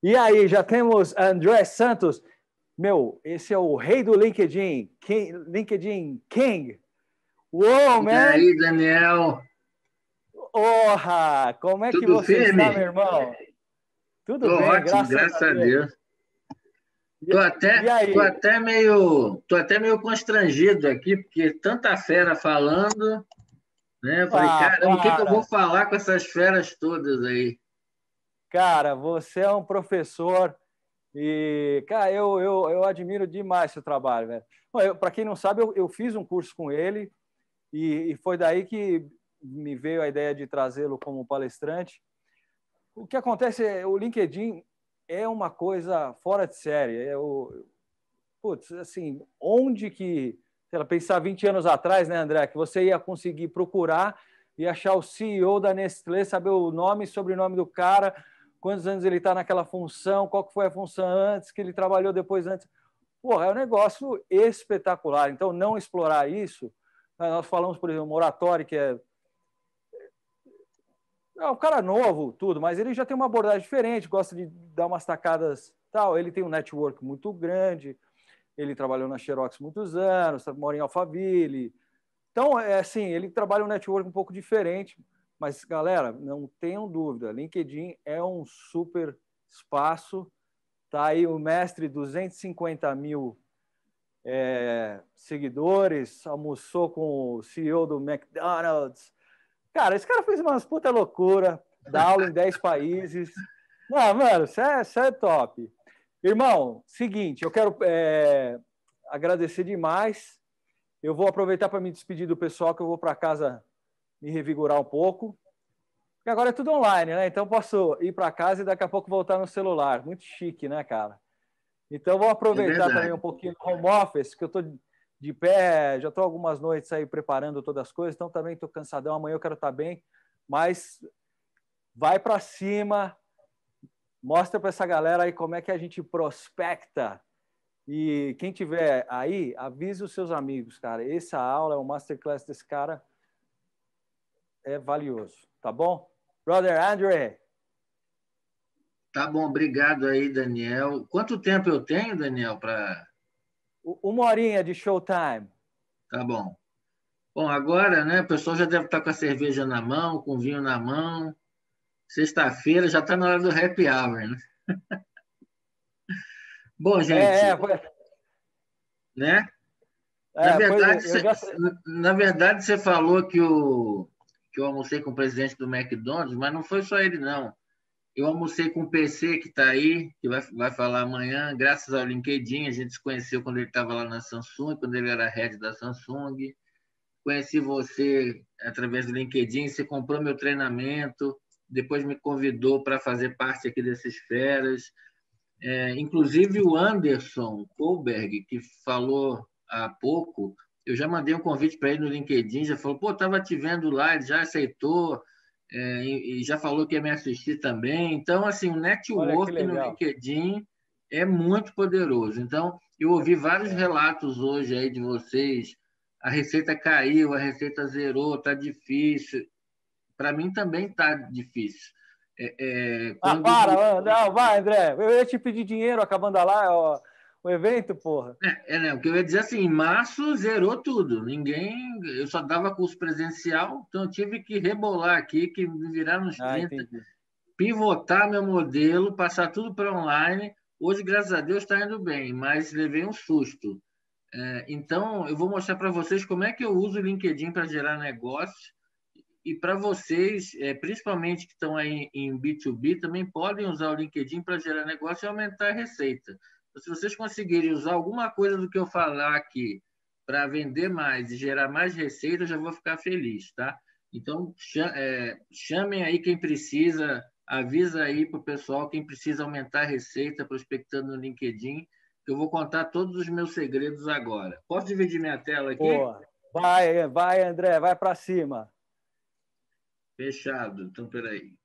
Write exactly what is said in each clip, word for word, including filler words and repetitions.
E aí, já temos André Santos. Meu, esse é o rei do LinkedIn. King, LinkedIn King. Uou, man! E aí, Daniel? Orra! Como é que Tudo você está, meu firme? irmão? Tudo Tô bem, ótimo, graças graças a a Deus. Deus. Tô E, e até, tô aí? até meio, tô até meio constrangido aqui, porque tanta fera falando, né? Eu falei, Ah, caramba, o que que eu vou para! falar com essas feras todas aí? Cara, você é um professor e, cara, eu, eu, eu admiro demais seu trabalho, velho. Para quem não sabe, eu, eu fiz um curso com ele e, e foi daí que me veio a ideia de trazê-lo como palestrante. O que acontece é o LinkedIn é uma coisa fora de série. É o, putz, assim, onde que, sei lá, pensar vinte anos atrás, né, André, que você ia conseguir procurar e achar o C E O da Nestlé, saber o nome e sobrenome do cara, quantos anos ele está naquela função, qual que foi a função antes, que ele trabalhou depois antes. Porra, é um negócio espetacular. Então, não explorar isso, nós falamos, por exemplo, o Moratori, que é é um cara novo, tudo, mas ele já tem uma abordagem diferente, gosta de dar umas tacadas tal. Ele tem um network muito grande, ele trabalhou na Xerox muitos anos, mora em Alphaville. Então, é assim, ele trabalha um network um pouco diferente, mas, galera, não tenham dúvida, LinkedIn é um super espaço. Tá aí o mestre, duzentos e cinquenta mil é, seguidores, almoçou com o C E O do McDonald's. Cara, esse cara fez umas puta loucura, dá aula em dez países. Não, mano, isso é, isso é top. Irmão, seguinte, eu quero é, agradecer demais. Eu vou aproveitar para me despedir do pessoal, que eu vou para casa me revigorar um pouco. Porque agora é tudo online, né? Então posso ir para casa e daqui a pouco voltar no celular. Muito chique, né, cara? Então vou É aproveitar também um verdade. pouquinho do home office, que eu estou de pé, já estou algumas noites aí preparando todas as coisas, então também estou cansadão. Amanhã eu quero estar bem, mas vai para cima, mostra para essa galera aí como é que a gente prospecta. E quem tiver aí, avise os seus amigos, cara. Essa aula, o masterclass desse cara é valioso, tá bom? Brother Andre. Tá bom, obrigado aí, Daniel. Quanto tempo eu tenho, Daniel, para... Uma horinha de showtime. Tá bom. Bom, agora, né, o pessoal já deve estar com a cerveja na mão, com o vinho na mão. Sexta-feira já está na hora do happy hour, né? Bom, É, é, gente, né? Na é, pois verdade, eu cê, já. na verdade, você falou que, o, que eu almocei com o presidente do McDonald's, mas não foi só ele, não. Eu almocei com o P C, que está aí, que vai, vai falar amanhã, graças ao LinkedIn. A gente se conheceu quando ele estava lá na Samsung, quando ele era head da Samsung. Conheci você através do LinkedIn, você comprou meu treinamento, depois me convidou para fazer parte aqui dessas feras. É, inclusive o Anderson Kohlberg, que falou há pouco, eu já mandei um convite para ele no LinkedIn, já falou, pô, estava te vendo lá, ele já aceitou, é, e, e já falou que ia me assistir também. Então, assim, o Olha que network no legal. LinkedIn é muito poderoso. Então, eu ouvi vários É. relatos hoje aí de vocês, a receita caiu, a receita zerou, está difícil. Para mim também está difícil. É, é, Ah, quando para, não, vai, André. Eu ia te pedir dinheiro acabando lá ó, o evento, porra. É, é, né, o que eu ia dizer assim, em março zerou tudo. Ninguém, eu só dava curso presencial, então eu tive que rebolar aqui, que me virar nos Ah, trinta, entendi. pivotar meu modelo, passar tudo para online. Hoje, graças a Deus, está indo bem, mas levei um susto. É, então, eu vou mostrar para vocês como é que eu uso o LinkedIn para gerar negócio. E para vocês, é, principalmente que estão aí em B dois B, também podem usar o LinkedIn para gerar negócio e aumentar a receita. Então, se vocês conseguirem usar alguma coisa do que eu falar aqui para vender mais e gerar mais receita, eu já vou ficar feliz, tá? Então, chamem aí quem precisa, avisa aí para o pessoal quem precisa aumentar a receita prospectando no LinkedIn, que eu vou contar todos os meus segredos agora. Posso dividir minha tela aqui? Pô, vai, vai, André, vai para cima. Fechado. Então, peraí.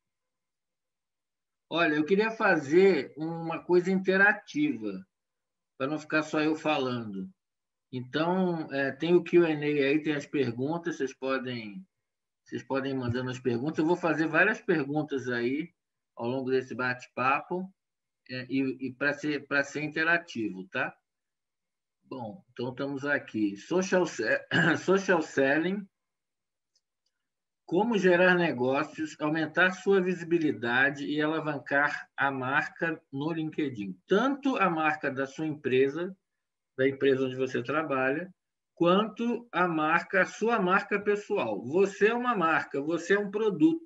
Olha, eu queria fazer uma coisa interativa, para não ficar só eu falando. Então, é, tem o Q and A aí, tem as perguntas, vocês podem, vocês podem ir mandando as perguntas. Eu vou fazer várias perguntas aí ao longo desse bate-papo. é, e, e para ser, para ser interativo, tá? Bom, então estamos aqui. Social, social selling, como gerar negócios, aumentar sua visibilidade e alavancar a marca no LinkedIn. Tanto a marca da sua empresa, da empresa onde você trabalha, quanto a marca, a sua marca pessoal. Você é uma marca, você é um produto.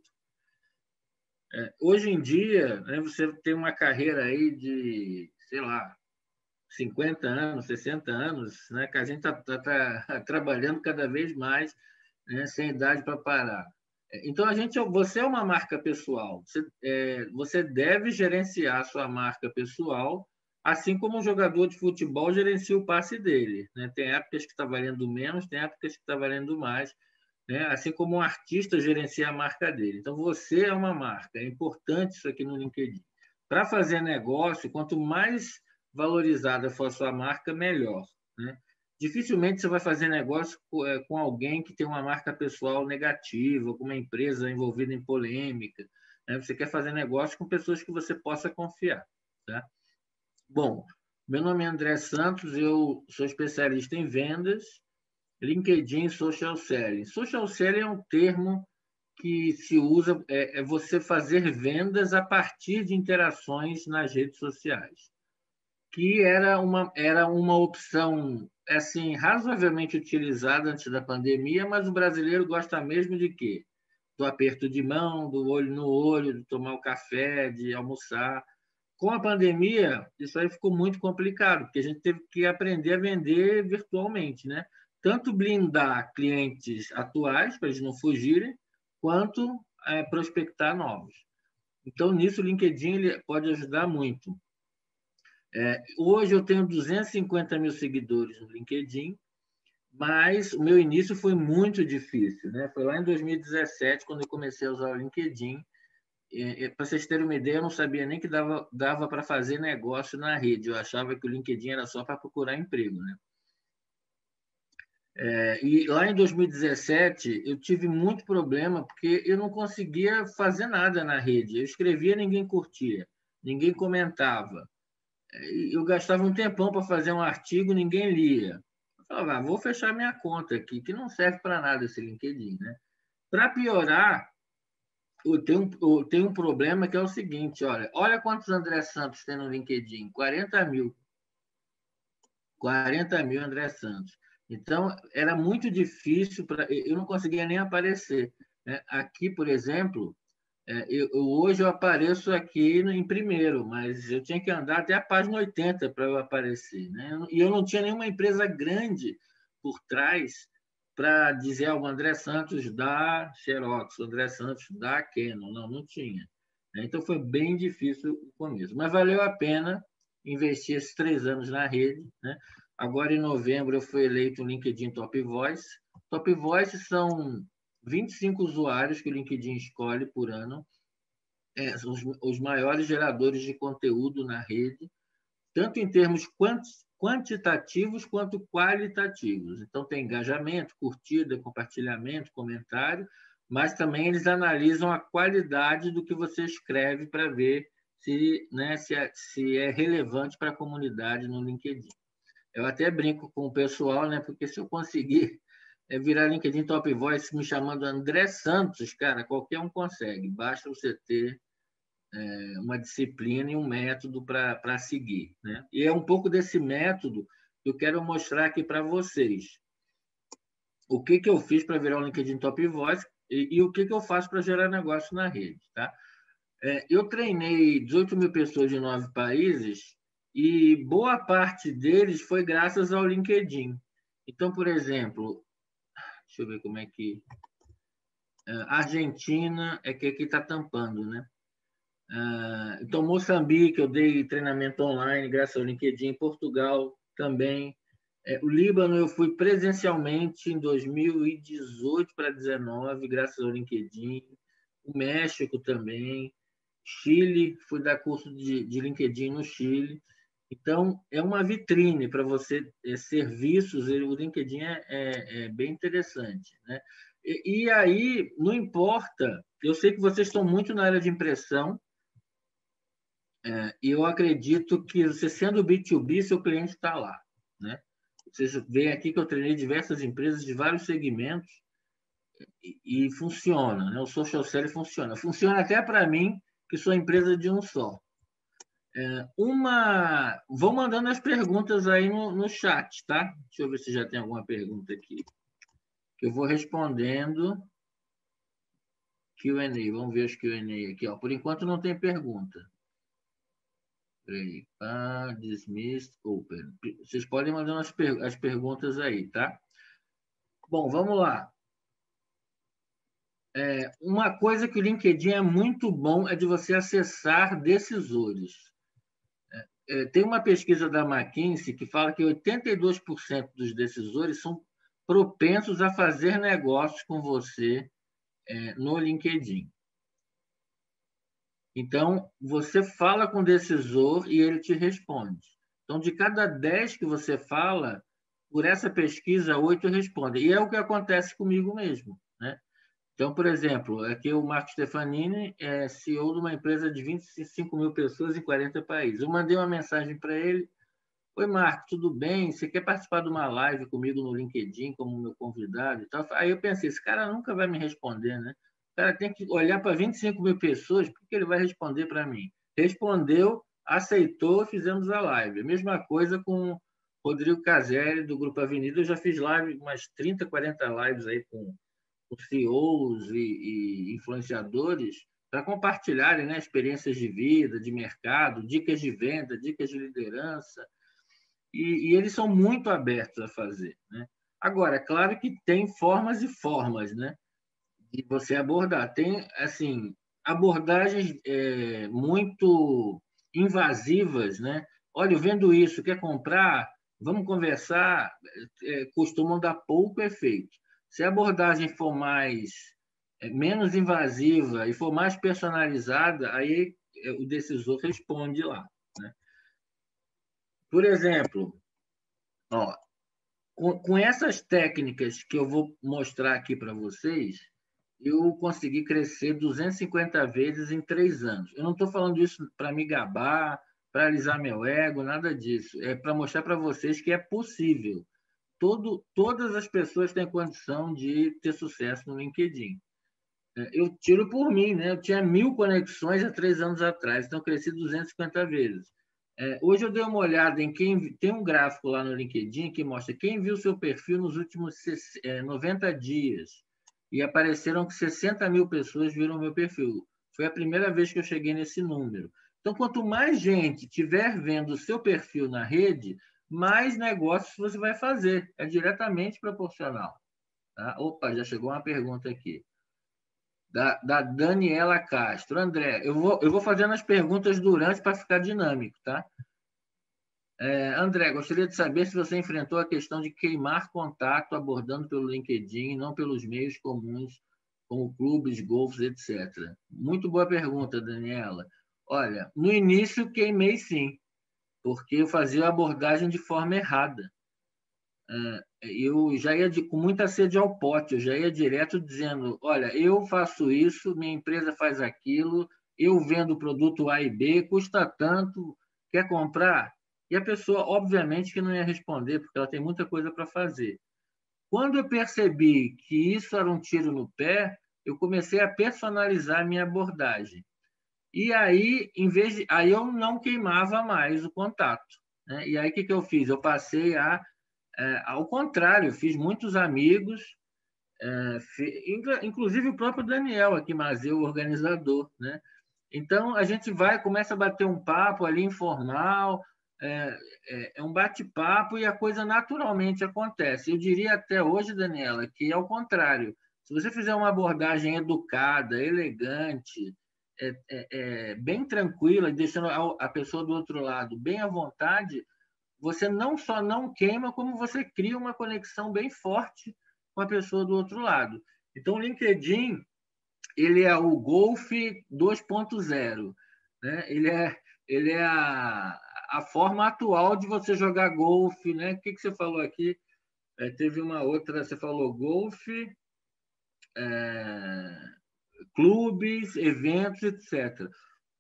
É, hoje em dia, né, você tem uma carreira aí de, sei lá, cinquenta anos, sessenta anos, né, que a gente está tá, tá trabalhando cada vez mais, né, sem idade para parar. Então, a gente, você é uma marca pessoal. Você, é, você deve gerenciar a sua marca pessoal, assim como um jogador de futebol gerencia o passe dele. Né? Tem épocas que está valendo menos, tem épocas que está valendo mais, né? Assim como um artista gerencia a marca dele. Então, você é uma marca. É importante isso aqui no LinkedIn. Para fazer negócio, quanto mais valorizada for a sua marca, melhor. Né? Dificilmente você vai fazer negócio com alguém que tem uma marca pessoal negativa, com uma empresa envolvida em polêmica. Né? Você quer fazer negócio com pessoas que você possa confiar. Tá? Bom, meu nome é André Santos, eu sou especialista em vendas, LinkedIn Social Selling. Social Selling é um termo que se usa, é, é você fazer vendas a partir de interações nas redes sociais, que era uma, era uma opção assim, razoavelmente utilizada antes da pandemia, mas o brasileiro gosta mesmo de quê? Do aperto de mão, do olho no olho, de tomar o café, de almoçar. Com a pandemia, isso aí ficou muito complicado, porque a gente teve que aprender a vender virtualmente, né? Tanto blindar clientes atuais, para eles não fugirem, quanto é, prospectar novos. Então, nisso, o LinkedIn ele pode ajudar muito. É, hoje eu tenho duzentos e cinquenta mil seguidores no LinkedIn, mas o meu início foi muito difícil, né? Foi lá em dois mil e dezessete, quando eu comecei a usar o LinkedIn. Para vocês terem uma ideia, eu não sabia nem que dava, dava para fazer negócio na rede. Eu achava que o LinkedIn era só para procurar emprego, né? É, e lá em dois mil e dezessete, eu tive muito problema, porque eu não conseguia fazer nada na rede. Eu escrevia, ninguém curtia, ninguém comentava. Eu gastava um tempão para fazer um artigo, ninguém lia. Eu falava, ah, vou fechar minha conta aqui, que não serve para nada esse LinkedIn, né? Para piorar, eu tenho, eu tenho um problema que é o seguinte, olha, olha quantos André Santos tem no LinkedIn, quarenta mil. quarenta mil André Santos. Então, era muito difícil, pra, eu não conseguia nem aparecer. Né? Aqui, por exemplo, eu, hoje eu apareço aqui em primeiro, mas eu tinha que andar até a página oitenta para eu aparecer. Né? E eu não tinha nenhuma empresa grande por trás para dizer, ah, o André Santos da Xerox, o André Santos da Canon. Não, não tinha. Então, foi bem difícil o começo. Mas valeu a pena investir esses três anos na rede. Né? Agora, em novembro, eu fui eleito no LinkedIn Top Voice. Top Voice são vinte e cinco usuários que o LinkedIn escolhe por ano, é, os, os maiores geradores de conteúdo na rede, tanto em termos quantitativos quanto qualitativos. Então, tem engajamento, curtida, compartilhamento, comentário, mas também eles analisam a qualidade do que você escreve para ver se, né, se, é, se é relevante para a comunidade no LinkedIn. Eu até brinco com o pessoal, né, porque se eu conseguir é virar LinkedIn Top Voice me chamando André Santos, cara, qualquer um consegue. Basta você ter é, uma disciplina e um método para seguir. Né? E é um pouco desse método que eu quero mostrar aqui para vocês. O que, que eu fiz para virar o LinkedIn Top Voice e, e o que, que eu faço para gerar negócio na rede. Tá? É, eu treinei dezoito mil pessoas de nove países e boa parte deles foi graças ao LinkedIn. Então, por exemplo, deixa eu ver como é que... Argentina é que aqui está tampando, né? Então, Moçambique, eu dei treinamento online graças ao LinkedIn. Portugal também. O Líbano, eu fui presencialmente em dois mil e dezoito para dezenove, graças ao LinkedIn. O México também. Chile, fui dar curso de, de LinkedIn no Chile. Então, é uma vitrine para você, é, serviços, o LinkedIn é, é, é bem interessante. Né? E, e aí, não importa, eu sei que vocês estão muito na área de impressão, E eu acredito que você sendo B dois B, seu cliente está lá, né? Vocês veem aqui que eu treinei diversas empresas de vários segmentos e, e funciona, né? O social selling funciona. Funciona até para mim, que sou empresa de um só. É, uma... Vou mandando as perguntas aí no, no chat, tá? Deixa eu ver se já tem alguma pergunta aqui. Que eu vou respondendo. Q and A, vamos ver os Q and A aqui. Ó. Por enquanto não tem pergunta. Peraí. Ah, dismissed, open. Vocês podem mandar as, per... as perguntas aí, tá? Bom, vamos lá. É, uma coisa que o LinkedIn é muito bom é de você acessar decisores. É, tem uma pesquisa da McKinsey que fala que oitenta e dois por cento dos decisores são propensos a fazer negócios com você é, no LinkedIn. Então, você fala com o decisor e ele te responde. Então, de cada dez que você fala, por essa pesquisa, oito respondem. E é o que acontece comigo mesmo, né? Então, por exemplo, aqui o Marco Stefanini é C E O de uma empresa de vinte e cinco mil pessoas em quarenta países. Eu mandei uma mensagem para ele. Oi, Marco, tudo bem? Você quer participar de uma live comigo no LinkedIn como meu convidado e tal? Aí eu pensei, esse cara nunca vai me responder, né? O cara tem que olhar para vinte e cinco mil pessoas, por que ele vai responder para mim? Respondeu, aceitou, fizemos a live. A mesma coisa com o Rodrigo Caselli, do Grupo Avenida. Eu já fiz live, umas trinta, quarenta lives aí com, com C E Os e, e influenciadores para compartilharem, né, experiências de vida, de mercado, dicas de venda, dicas de liderança. E, e eles são muito abertos a fazer, né? Agora, é claro que tem formas e formas, né, de você abordar. Tem, assim, abordagens é, muito invasivas, né? Olha, eu vendo isso, quer comprar? Vamos conversar. É, costumam dar pouco efeito. Se a abordagem for mais é, menos invasiva e for mais personalizada, aí é, o decisor responde lá, né? Por exemplo, ó, com, com essas técnicas que eu vou mostrar aqui para vocês, eu consegui crescer duzentas e cinquenta vezes em três anos. Eu não estou falando isso para me gabar, para alisar meu ego, nada disso. É para mostrar para vocês que é possível. Todo, todas as pessoas têm condição de ter sucesso no LinkedIn. Eu tiro por mim, né? Eu tinha mil conexões há três anos atrás, então eu cresci duzentas e cinquenta vezes. É, hoje eu dei uma olhada em quem... Tem um gráfico lá no LinkedIn que mostra quem viu seu perfil nos últimos noventa dias. E apareceram que sessenta mil pessoas viram meu perfil. Foi a primeira vez que eu cheguei nesse número. Então, quanto mais gente tiver vendo o seu perfil na rede, mais negócios você vai fazer. É diretamente proporcional. Tá? Opa, já chegou uma pergunta aqui. Da, da Daniela Castro. André, eu vou, eu vou fazendo as perguntas durante para ficar dinâmico, tá? É, André, gostaria de saber se você enfrentou a questão de queimar contato abordando pelo LinkedIn, não pelos meios comuns, como clubes, golfes, etcétera. Muito boa pergunta, Daniela. Olha, no início queimei sim, porque eu fazia a abordagem de forma errada. Eu já ia de, com muita sede ao pote, eu já ia direto dizendo, olha, eu faço isso, minha empresa faz aquilo, eu vendo produto A e B, custa tanto, quer comprar? E a pessoa, obviamente, que não ia responder, porque ela tem muita coisa para fazer. Quando eu percebi que isso era um tiro no pé, eu comecei a personalizar a minha abordagem. E aí, em vez de, aí eu não queimava mais o contato, né? E aí, o que, que eu fiz? Eu passei a É, ao contrário, fiz muitos amigos, é, fi, inclusive o próprio Daniel aqui, Mazeu, o organizador, né? Então, a gente vai, começa a bater um papo ali informal, é, é, é um bate-papo e a coisa naturalmente acontece. Eu diria até hoje, Daniela, que é o contrário. Se você fizer uma abordagem educada, elegante, é, é, é, bem tranquila, deixando a, a pessoa do outro lado bem à vontade, você não só não queima, como você cria uma conexão bem forte com a pessoa do outro lado. Então, o LinkedIn, ele é o Golf dois ponto zero, né? Ele é, ele é a, a forma atual de você jogar golfe, né? O que, que você falou aqui? É, teve uma outra, você falou golfe, é, clubes, eventos, etcétera.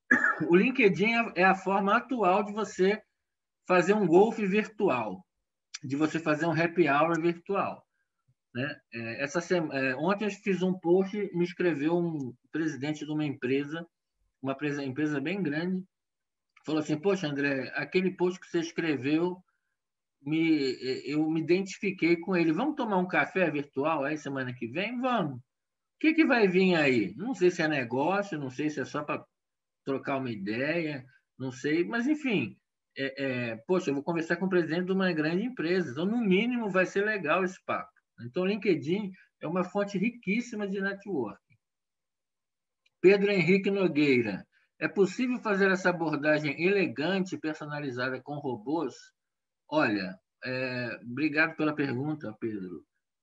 O LinkedIn é a forma atual de você fazer um golfe virtual, de você fazer um happy hour virtual. Né? Essa semana, ontem eu fiz um post, me escreveu um presidente de uma empresa, uma empresa bem grande, falou assim, poxa, André, aquele post que você escreveu, me, eu me identifiquei com ele. Vamos tomar um café virtual aí semana que vem? Vamos. O que, que vai vir aí? Não sei se é negócio, não sei se é só para trocar uma ideia, não sei, mas enfim, é, é, poxa, eu vou conversar com o presidente de uma grande empresa, então no mínimo vai ser legal esse papo. Então o LinkedIn é uma fonte riquíssima de networking. Pedro Henrique Nogueira, é possível fazer essa abordagem elegante e personalizada com robôs? Olha, é, obrigado pela pergunta, Pedro.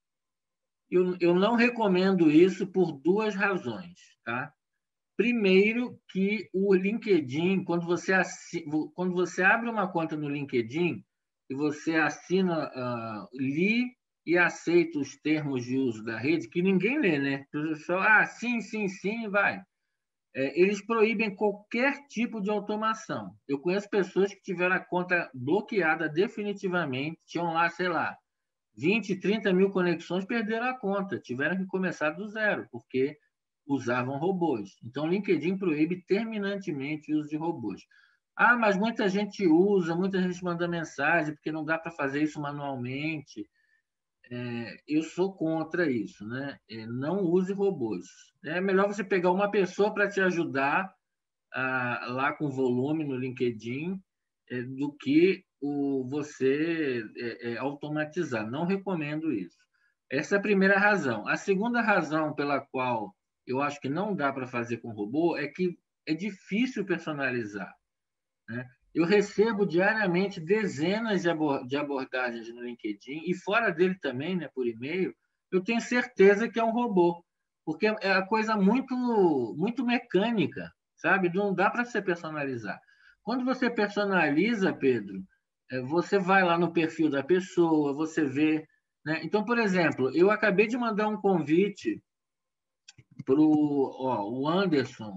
Eu, eu não recomendo isso por duas razões, tá? Primeiro, que o LinkedIn, quando você, assina, quando você abre uma conta no LinkedIn e você assina, uh, lê e aceita os termos de uso da rede, que ninguém lê, né? Só, ah, sim, sim, sim, vai. É, eles proíbem qualquer tipo de automação. Eu conheço pessoas que tiveram a conta bloqueada definitivamente, tinham lá, sei lá, vinte, trinta mil conexões, perderam a conta, tiveram que começar do zero, porque usavam robôs. Então, o LinkedIn proíbe terminantemente o uso de robôs. Ah, mas muita gente usa, muita gente manda mensagem, porque não dá para fazer isso manualmente. É, eu sou contra isso, né? É, não use robôs. É melhor você pegar uma pessoa para te ajudar a, lá com volume no LinkedIn é, do que o, você é, é, automatizar. Não recomendo isso. Essa é a primeira razão. A segunda razão pela qual eu acho que não dá para fazer com robô é que é difícil personalizar. Né? Eu recebo diariamente dezenas de abordagens no LinkedIn e fora dele também, né, por e-mail, eu tenho certeza que é um robô, porque é a coisa muito, muito mecânica, sabe? Não dá para você personalizar. Quando você personaliza, Pedro, você vai lá no perfil da pessoa, você vê. Né? Então, por exemplo, eu acabei de mandar um convite para o Anderson,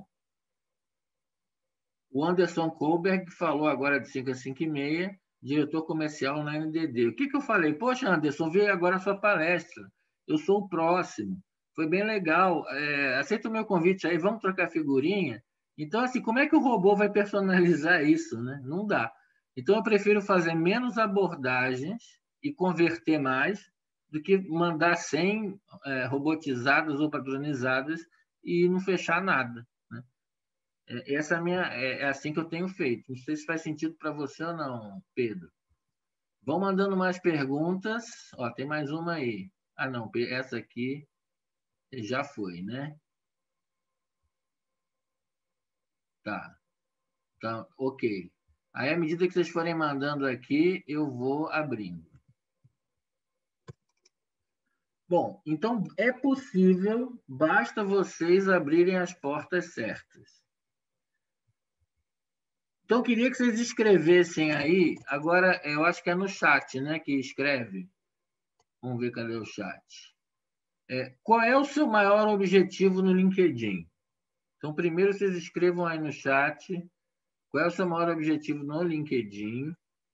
o Anderson Kohlberg falou agora de cinco a cinco e meia, diretor comercial na N D D. O que, que eu falei? Poxa, Anderson, veio agora a sua palestra. Eu sou o próximo. Foi bem legal. É, aceita o meu convite aí, vamos trocar figurinha? Então, assim, como é que o robô vai personalizar isso? Né? Não dá. Então, eu prefiro fazer menos abordagens e converter mais do que mandar cem é, robotizadas ou padronizadas e não fechar nada. Essa é, a minha, é, é assim que eu tenho feito. Não sei se faz sentido para você ou não, Pedro. Vão mandando mais perguntas. Ó, tem mais uma aí. Ah, não, essa aqui já foi, né? Tá. Então, ok. Aí, à medida que vocês forem mandando aqui, eu vou abrindo. Bom, então é possível, basta vocês abrirem as portas certas. Então, eu queria que vocês escrevessem aí, agora eu acho que é no chat, né, que escreve. Vamos ver cadê o chat. É, qual é o seu maior objetivo no LinkedIn? Então, primeiro vocês escrevam aí no chat qual é o seu maior objetivo no LinkedIn.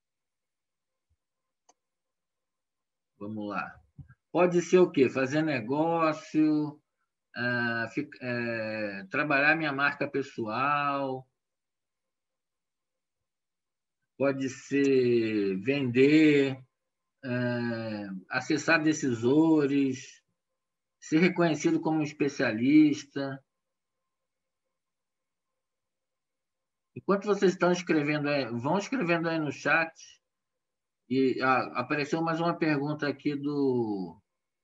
Vamos lá. Pode ser o quê? Fazer negócio, ah, fica, é, trabalhar minha marca pessoal, pode ser vender, é, acessar decisores, ser reconhecido como um especialista. Enquanto vocês estão escrevendo aí, vão escrevendo aí no chat. E ah, apareceu mais uma pergunta aqui do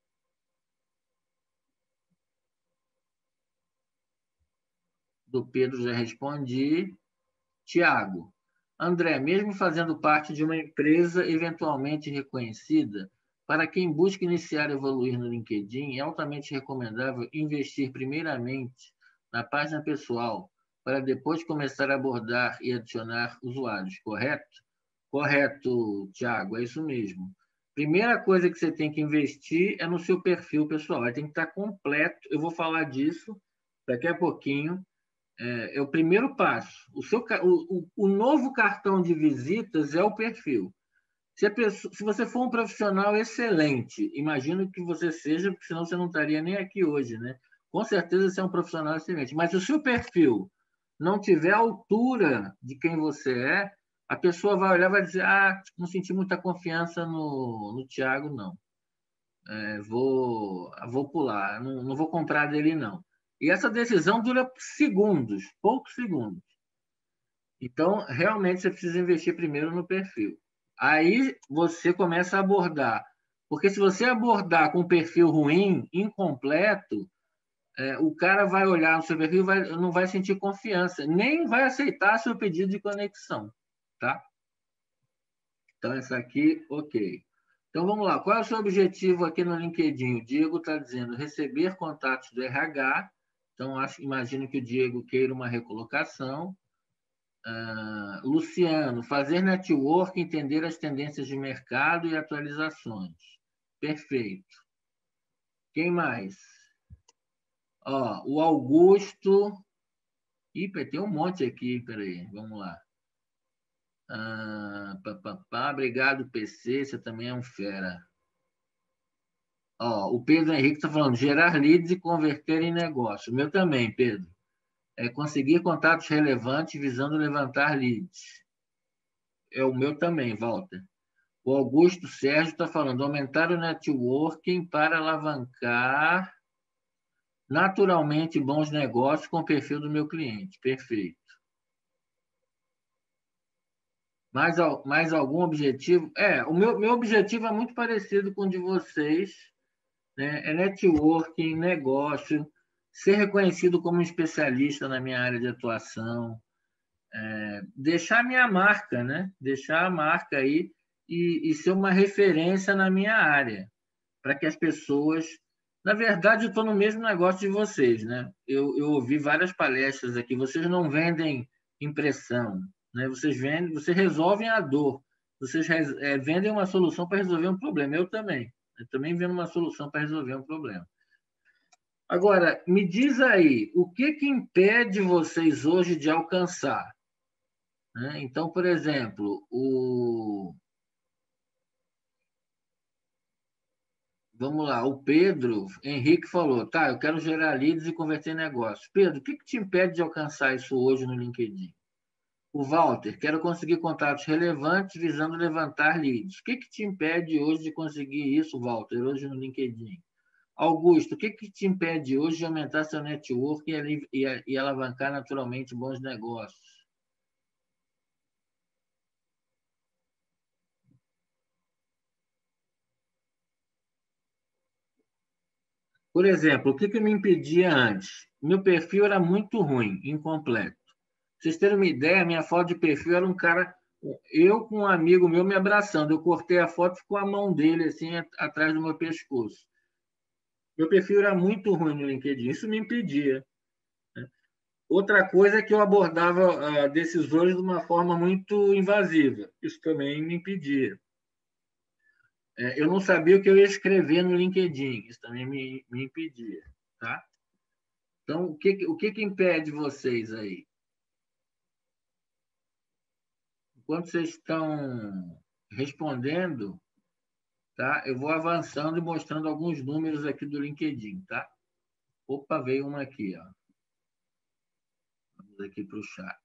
do Pedro, já respondi. Tiago, André, mesmo fazendo parte de uma empresa eventualmente reconhecida, para quem busca iniciar e evoluir no LinkedIn, é altamente recomendável investir primeiramente na página pessoal, para depois começar a abordar e adicionar usuários, correto? Correto, Tiago, é isso mesmo. Primeira coisa que você tem que investir é no seu perfil pessoal. Ele tem que estar completo. Eu vou falar disso daqui a pouquinho. É, é o primeiro passo. O, seu, o, o novo cartão de visitas é o perfil. Se, a pessoa, se você for um profissional excelente, imagino que você seja, porque senão você não estaria nem aqui hoje, né? Com certeza você é um profissional excelente. Mas se o seu perfil não tiver a altura de quem você é, a pessoa vai olhar e vai dizer: ah, não senti muita confiança no, no Thiago, não. É, vou, vou pular, não, não vou comprar dele, não. E essa decisão dura segundos, poucos segundos. Então, realmente, você precisa investir primeiro no perfil. Aí você começa a abordar. Porque se você abordar com um perfil ruim, incompleto, é, o cara vai olhar no seu perfil e vai, não vai sentir confiança, nem vai aceitar seu pedido de conexão. Tá? Então, essa aqui, ok. Então, vamos lá. Qual é o seu objetivo aqui no LinkedIn? O Diego está dizendo receber contatos do R H. Então, acho, imagino que o Diego queira uma recolocação. Uh, Luciano, fazer network, entender as tendências de mercado e atualizações. Perfeito. Quem mais? Ó, o Augusto. Ih, tem um monte aqui, peraí, vamos lá. Ah, pá, pá, pá. Obrigado, P C, você também é um fera. Ó, o Pedro Henrique está falando, gerar leads e converter em negócio. O meu também, Pedro. É conseguir contatos relevantes visando levantar leads. É o meu também, Walter. O Augusto Sérgio está falando, aumentar o networking para alavancar naturalmente bons negócios com o perfil do meu cliente. Perfeito. Mais, mais algum objetivo? É, o meu, meu objetivo é muito parecido com o de vocês, né? É networking, negócio, ser reconhecido como um especialista na minha área de atuação, é, deixar minha marca, né? Deixar a marca aí e, e ser uma referência na minha área, para que as pessoas... Na verdade, eu estou no mesmo negócio de vocês, né? Eu, eu ouvi várias palestras aqui. Vocês não vendem impressão, né? Vocês vendem, vocês resolvem a dor. Vocês é, vendem uma solução para resolver um problema. Eu também. Eu também vendo uma solução para resolver um problema. Agora, me diz aí, o que que impede vocês hoje de alcançar? Né? Então, por exemplo, o... Vamos lá, o Pedro Henrique falou, tá, eu quero gerar leads e converter em negócio. Pedro, o que, que te impede de alcançar isso hoje no LinkedIn? O Walter, quero conseguir contatos relevantes visando levantar leads. O que, que te impede hoje de conseguir isso, Walter, hoje no LinkedIn? Augusto, o que, que te impede hoje de aumentar seu network e, e, e alavancar naturalmente bons negócios? Por exemplo, o que, que me impedia antes? Meu perfil era muito ruim, incompleto. Pra vocês terem uma ideia, minha foto de perfil era um cara, eu com um amigo meu me abraçando. Eu cortei a foto e ficou a mão dele assim atrás do meu pescoço. Meu perfil era muito ruim no LinkedIn, isso me impedia. Outra coisa é que eu abordava uh, decisores de uma forma muito invasiva. Isso também me impedia. É, eu não sabia o que eu ia escrever no LinkedIn. Isso também me, me impedia. Tá? Então, o que, o que, que impede vocês aí? Enquanto vocês estão respondendo, tá? Eu vou avançando e mostrando alguns números aqui do LinkedIn, tá? Opa, veio uma aqui, ó. Vamos aqui para o chat.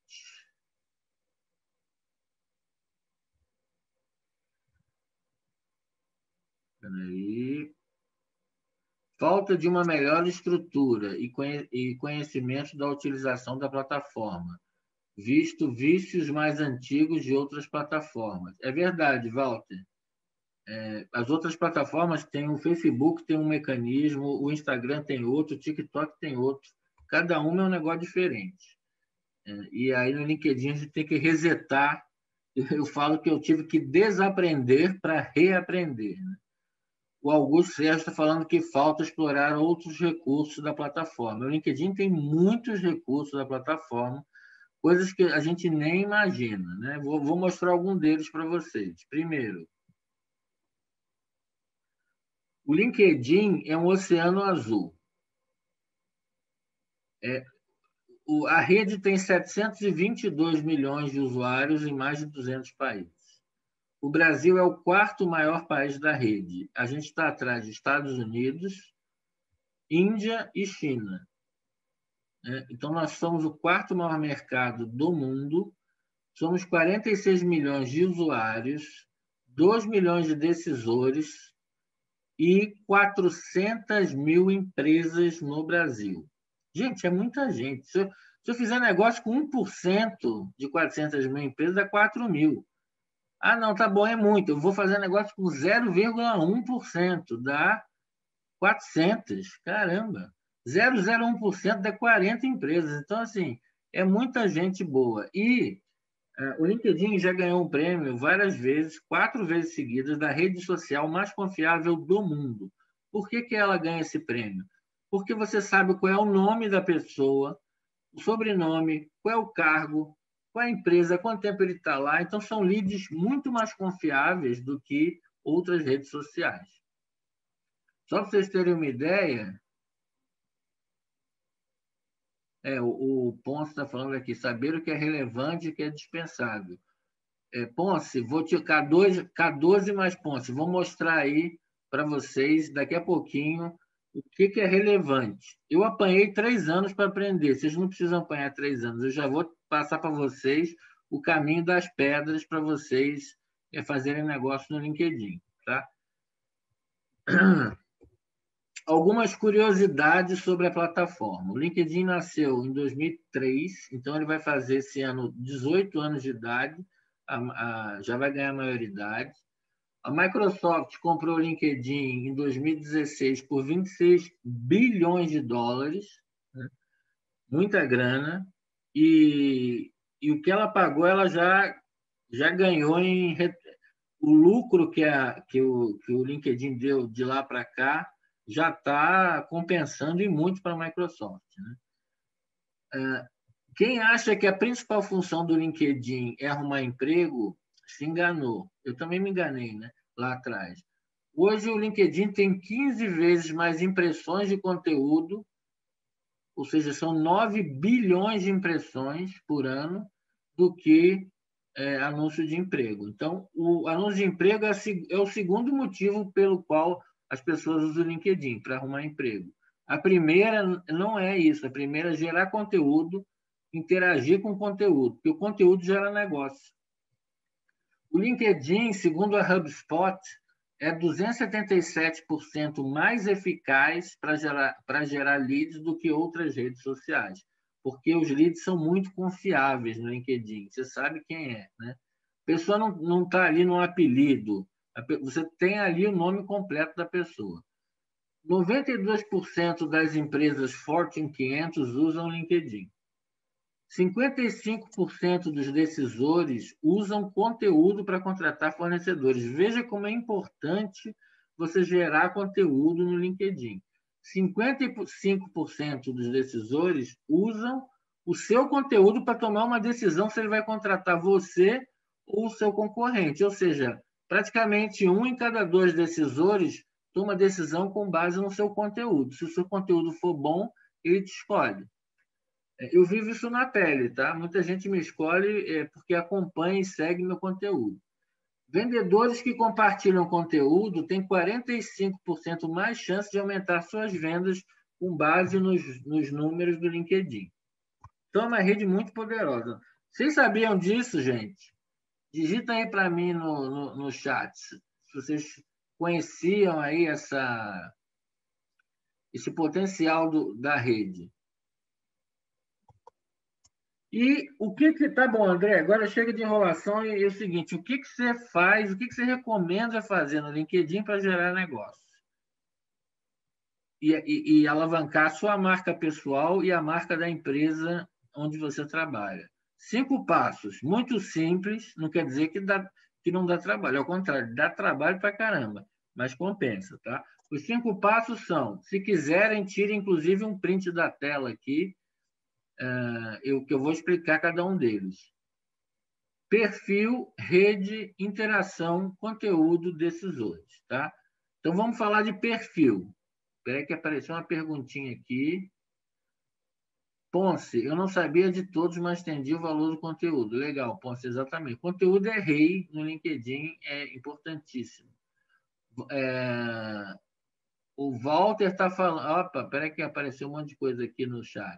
Peraí. Falta de uma melhor estrutura e conhecimento da utilização da plataforma, visto vícios mais antigos de outras plataformas. É verdade, Walter. É, as outras plataformas têm o Facebook tem um mecanismo, o Instagram tem outro, o TikTok tem outro. Cada uma é um negócio diferente. É, e aí no LinkedIn a gente tem que resetar. Eu falo que eu tive que desaprender para reaprender. Né? O Augusto Sérgio está falando que falta explorar outros recursos da plataforma. O LinkedIn tem muitos recursos da plataforma, coisas que a gente nem imagina. Né? Vou, vou mostrar algum deles para vocês. Primeiro, o LinkedIn é um oceano azul. É, o, o, a rede tem setecentos e vinte e dois milhões de usuários em mais de duzentos países. O Brasil é o quarto maior país da rede. A gente está atrás de Estados Unidos, Índia e China. Então, nós somos o quarto maior mercado do mundo, somos quarenta e seis milhões de usuários, dois milhões de decisores e quatrocentas mil empresas no Brasil. Gente, é muita gente. Se eu, se eu fizer negócio com um por cento de quatrocentas mil empresas, dá quatro mil. Ah, não, tá bom, é muito. Eu vou fazer negócio com zero vírgula um por cento, dá quatrocentas. Caramba! zero vírgula zero um por cento dá quarenta empresas. Então, assim, é muita gente boa. E uh, o LinkedIn já ganhou um prêmio várias vezes, quatro vezes seguidas, da rede social mais confiável do mundo. Por que, que ela ganha esse prêmio? Porque você sabe qual é o nome da pessoa, o sobrenome, qual é o cargo, qual é a empresa, quanto tempo ele está lá. Então, são leads muito mais confiáveis do que outras redes sociais. Só para vocês terem uma ideia, é, o, o Ponce está falando aqui, saber o que é relevante e o que é dispensável. É, Ponce, vou te K doze, K doze mais Ponce, vou mostrar aí para vocês daqui a pouquinho o que, que é relevante. Eu apanhei três anos para aprender, vocês não precisam apanhar três anos, eu já vou passar para vocês o caminho das pedras para vocês é, fazerem negócio no LinkedIn. Tá? Algumas curiosidades sobre a plataforma. O LinkedIn nasceu em dois mil e três, então ele vai fazer esse ano dezoito anos de idade, a, a, já vai ganhar maioridade. A Microsoft comprou o LinkedIn em dois mil e dezesseis por vinte e seis bilhões de dólares, né? Muita grana, e, e o que ela pagou, ela já, já ganhou em... O lucro que, a, que, o, que o LinkedIn deu de lá para cá já está compensando e muito para a Microsoft. Né? Quem acha que a principal função do LinkedIn é arrumar emprego, se enganou. Eu também me enganei, né? Lá atrás. Hoje o LinkedIn tem quinze vezes mais impressões de conteúdo, ou seja, são nove bilhões de impressões por ano, do que é, anúncio de emprego. Então, o anúncio de emprego é, é o segundo motivo pelo qual as pessoas usam o LinkedIn, para arrumar emprego. A primeira não é isso. A primeira é gerar conteúdo, interagir com o conteúdo, porque o conteúdo gera negócio. O LinkedIn, segundo a HubSpot, é duzentos e setenta e sete por cento mais eficaz para gerar, para gerar leads do que outras redes sociais, porque os leads são muito confiáveis no LinkedIn. Você sabe quem é, né? A pessoa não está ali no apelido, você tem ali o nome completo da pessoa. noventa e dois por cento das empresas Fortune quinhentos usam o LinkedIn. cinquenta e cinco por cento dos decisores usam conteúdo para contratar fornecedores. Veja como é importante você gerar conteúdo no LinkedIn. cinquenta e cinco por cento dos decisores usam o seu conteúdo para tomar uma decisão se ele vai contratar você ou o seu concorrente. Ou seja, praticamente um em cada dois decisores toma decisão com base no seu conteúdo. Se o seu conteúdo for bom, ele te escolhe. Eu vivo isso na pele, tá? Muita gente me escolhe é, porque acompanha e segue meu conteúdo. Vendedores que compartilham conteúdo têm quarenta e cinco por cento mais chance de aumentar suas vendas com base nos, nos números do LinkedIn. Então, é uma rede muito poderosa. Vocês sabiam disso, gente? Digita aí para mim no, no, no chat se vocês conheciam aí essa, esse potencial do, da rede. E o que que... Tá bom, André, agora chega de enrolação e é o seguinte, o que que você faz, o que que você recomenda fazer no LinkedIn para gerar negócio? E, e, e alavancar a sua marca pessoal e a marca da empresa onde você trabalha. Cinco passos, muito simples, não quer dizer que, dá, que não dá trabalho, ao contrário, dá trabalho para caramba, mas compensa, tá? Os cinco passos são, se quiserem, tire inclusive um print da tela aqui, Uh, eu, que eu vou explicar cada um deles. Perfil, rede, interação, conteúdo, decisores. Tá? Então, vamos falar de perfil. Espera aí que apareceu uma perguntinha aqui. Ponce, eu não sabia de todos, mas entendi o valor do conteúdo. Legal, Ponce, exatamente. Conteúdo é rei no LinkedIn, é importantíssimo. É... O Walter está falando... Opa, peraí que apareceu um monte de coisa aqui no chat.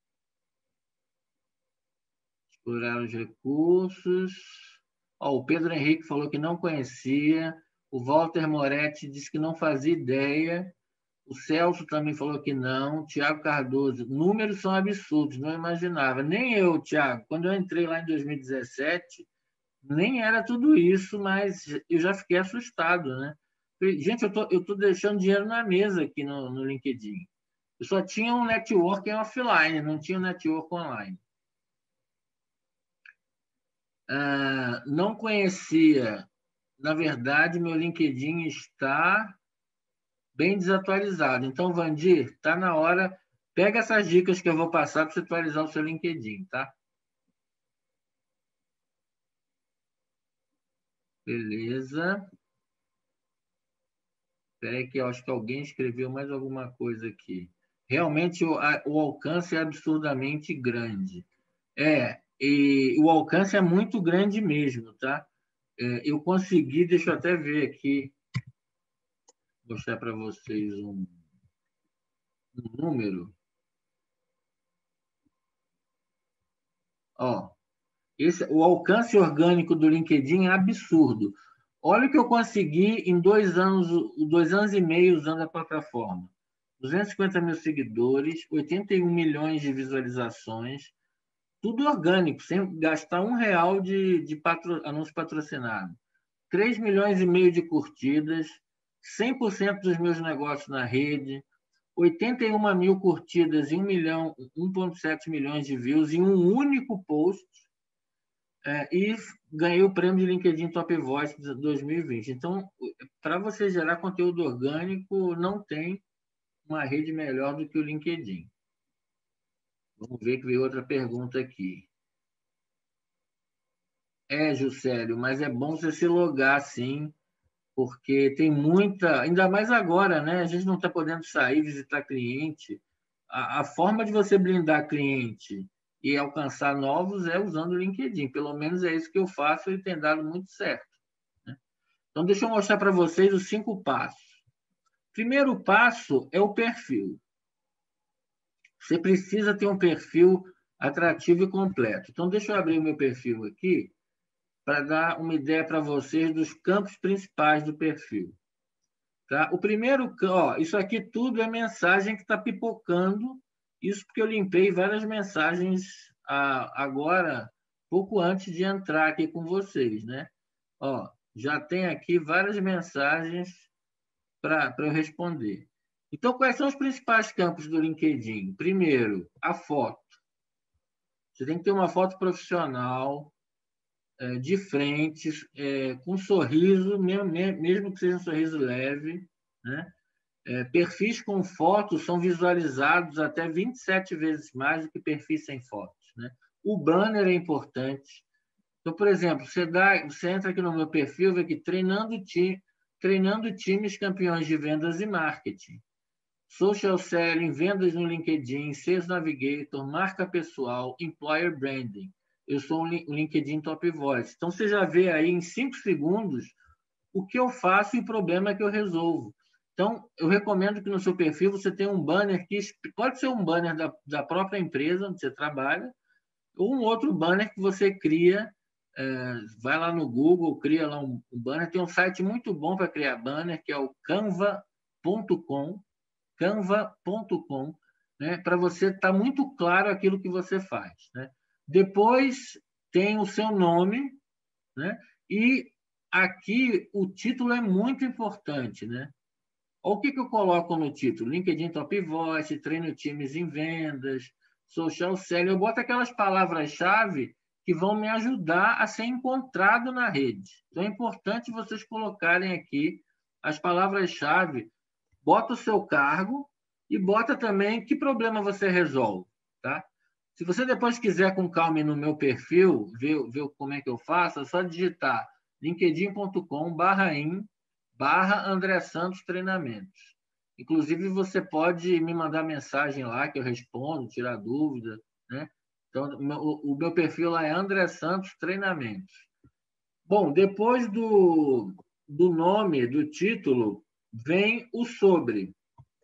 Explorar os recursos. Ó, o Pedro Henrique falou que não conhecia. O Walter Moretti disse que não fazia ideia. O Celso também falou que não. Tiago Cardoso, números são absurdos, não imaginava. Nem eu, Tiago, quando eu entrei lá em dois mil e dezessete, nem era tudo isso, mas eu já fiquei assustado, né? Falei, gente, eu tô, eu tô deixando dinheiro na mesa aqui no, no LinkedIn. Eu só tinha um networking offline, não tinha um network online. Ah, não conhecia. Na verdade, meu LinkedIn está bem desatualizado. Então, Vandir, está na hora. Pega essas dicas que eu vou passar para você atualizar o seu LinkedIn, tá? Beleza. Espera aí que eu acho que alguém escreveu mais alguma coisa aqui. Realmente, o, a, o alcance é absurdamente grande. É, e o alcance é muito grande mesmo, tá? É, eu consegui, deixa eu até ver aqui, mostrar para vocês um, um número. Ó, esse, o alcance orgânico do LinkedIn é absurdo. Olha o que eu consegui em dois anos, dois anos e meio usando a plataforma. duzentos e cinquenta mil seguidores, oitenta e um milhões de visualizações, tudo orgânico, sem gastar um real de, de patro, anúncio patrocinado. três milhões e meio de curtidas, cem por cento dos meus negócios na rede, oitenta e uma mil curtidas e um milhão, um vírgula sete milhões de views em um único post. É, e ganhei o prêmio de LinkedIn Top Voice de dois mil e vinte. Então, para você gerar conteúdo orgânico, não tem uma rede melhor do que o LinkedIn. Vamos ver que veio outra pergunta aqui. É, Juscelio, mas é bom você se logar, sim, porque tem muita... Ainda mais agora, né? A gente não está podendo sair, visitar cliente. A, a forma de você blindar cliente e alcançar novos é usando o LinkedIn. Pelo menos é isso que eu faço e tem dado muito certo. Né? Então, deixa eu mostrar para vocês os cinco passos. Primeiro passo é o perfil. Você precisa ter um perfil atrativo e completo. Então, deixa eu abrir o meu perfil aqui para dar uma ideia para vocês dos campos principais do perfil. Tá? O primeiro, ó, isso aqui tudo é mensagem que está pipocando, isso porque eu limpei várias mensagens a, agora, pouco antes de entrar aqui com vocês, né? Ó, já tem aqui várias mensagens para eu responder. Então, quais são os principais campos do LinkedIn? Primeiro, a foto. Você tem que ter uma foto profissional, é, de frente, é, com um sorriso, mesmo, mesmo que seja um sorriso leve, né? É, perfis com fotos são visualizados até vinte e sete vezes mais do que perfis sem fotos, né? O banner é importante. Então, por exemplo, você, dá, você entra aqui no meu perfil, vê que treinando, ti, treinando times campeões de vendas e marketing. Social selling, vendas no LinkedIn, Sales Navigator, marca pessoal, employer branding. Eu sou um LinkedIn Top Voice. Então, você já vê aí em cinco segundos o que eu faço e o problema que eu resolvo. Então, eu recomendo que no seu perfil você tenha um banner que pode ser um banner da, da própria empresa onde você trabalha, ou um outro banner que você cria. É, vai lá no Google, cria lá um, um banner. Tem um site muito bom para criar banner, que é o canva ponto com. canva ponto com, né, para você estar tá muito claro aquilo que você faz. Né? Depois tem o seu nome, né? E aqui o título é muito importante. Né? O que, que eu coloco no título? LinkedIn Top Voice, treino times em vendas, social selling. Eu boto aquelas palavras-chave que vão me ajudar a ser encontrado na rede. Então é importante vocês colocarem aqui as palavras-chave. Bota o seu cargo e bota também que problema você resolve, tá? Se você depois quiser com calma no meu perfil, ver, ver como é que eu faço, é só digitar linkedin ponto com barra in barra André Santos Treinamentos. Inclusive, você pode me mandar mensagem lá que eu respondo, tirar dúvida, né? Então, o, o meu perfil lá é André Santos Treinamentos. Bom, depois do, do nome, do título, vem o sobre.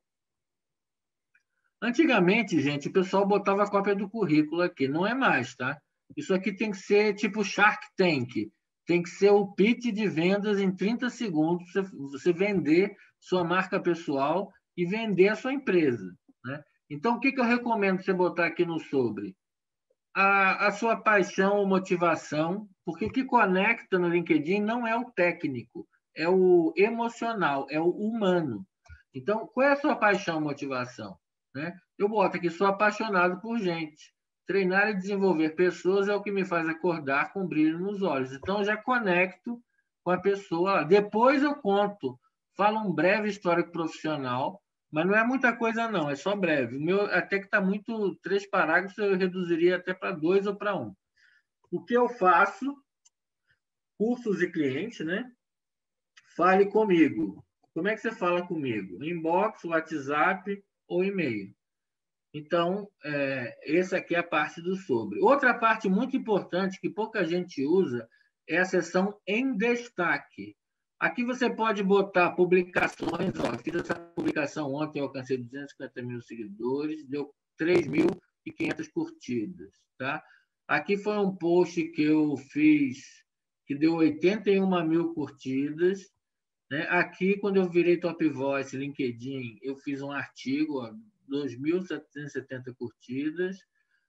Antigamente, gente, o pessoal botava a cópia do currículo aqui. Não é mais, tá? Isso aqui tem que ser tipo Shark Tank. Tem que ser o pitch de vendas em trinta segundos, você, você vender sua marca pessoal e vender a sua empresa, né? Então, o que, que eu recomendo você botar aqui no sobre? A, a sua paixão ou motivação, porque o que conecta no LinkedIn não é o técnico, é o emocional, é o humano. Então, qual é a sua paixão ou motivação? Né? Eu boto aqui, sou apaixonado por gente. Treinar e desenvolver pessoas é o que me faz acordar com brilho nos olhos. Então, eu já conecto com a pessoa. Depois eu conto, falo um breve histórico profissional, mas não é muita coisa, não, é só breve. O meu, até que está muito, três parágrafos, eu reduziria até para dois ou para um. O que eu faço, cursos e clientes, né? Fale comigo. Como é que você fala comigo? Inbox, WhatsApp ou e-mail? Então, é, essa aqui é a parte do sobre. Outra parte muito importante que pouca gente usa é a seção em destaque. Aqui você pode botar publicações. Ó, fiz essa publicação ontem, eu alcancei duzentos e cinquenta mil seguidores, deu três mil e quinhentas curtidas. Tá? Aqui foi um post que eu fiz que deu oitenta e uma mil curtidas. Né? Aqui, quando eu virei Top Voice, LinkedIn, eu fiz um artigo, ó, dois mil setecentas e setenta curtidas.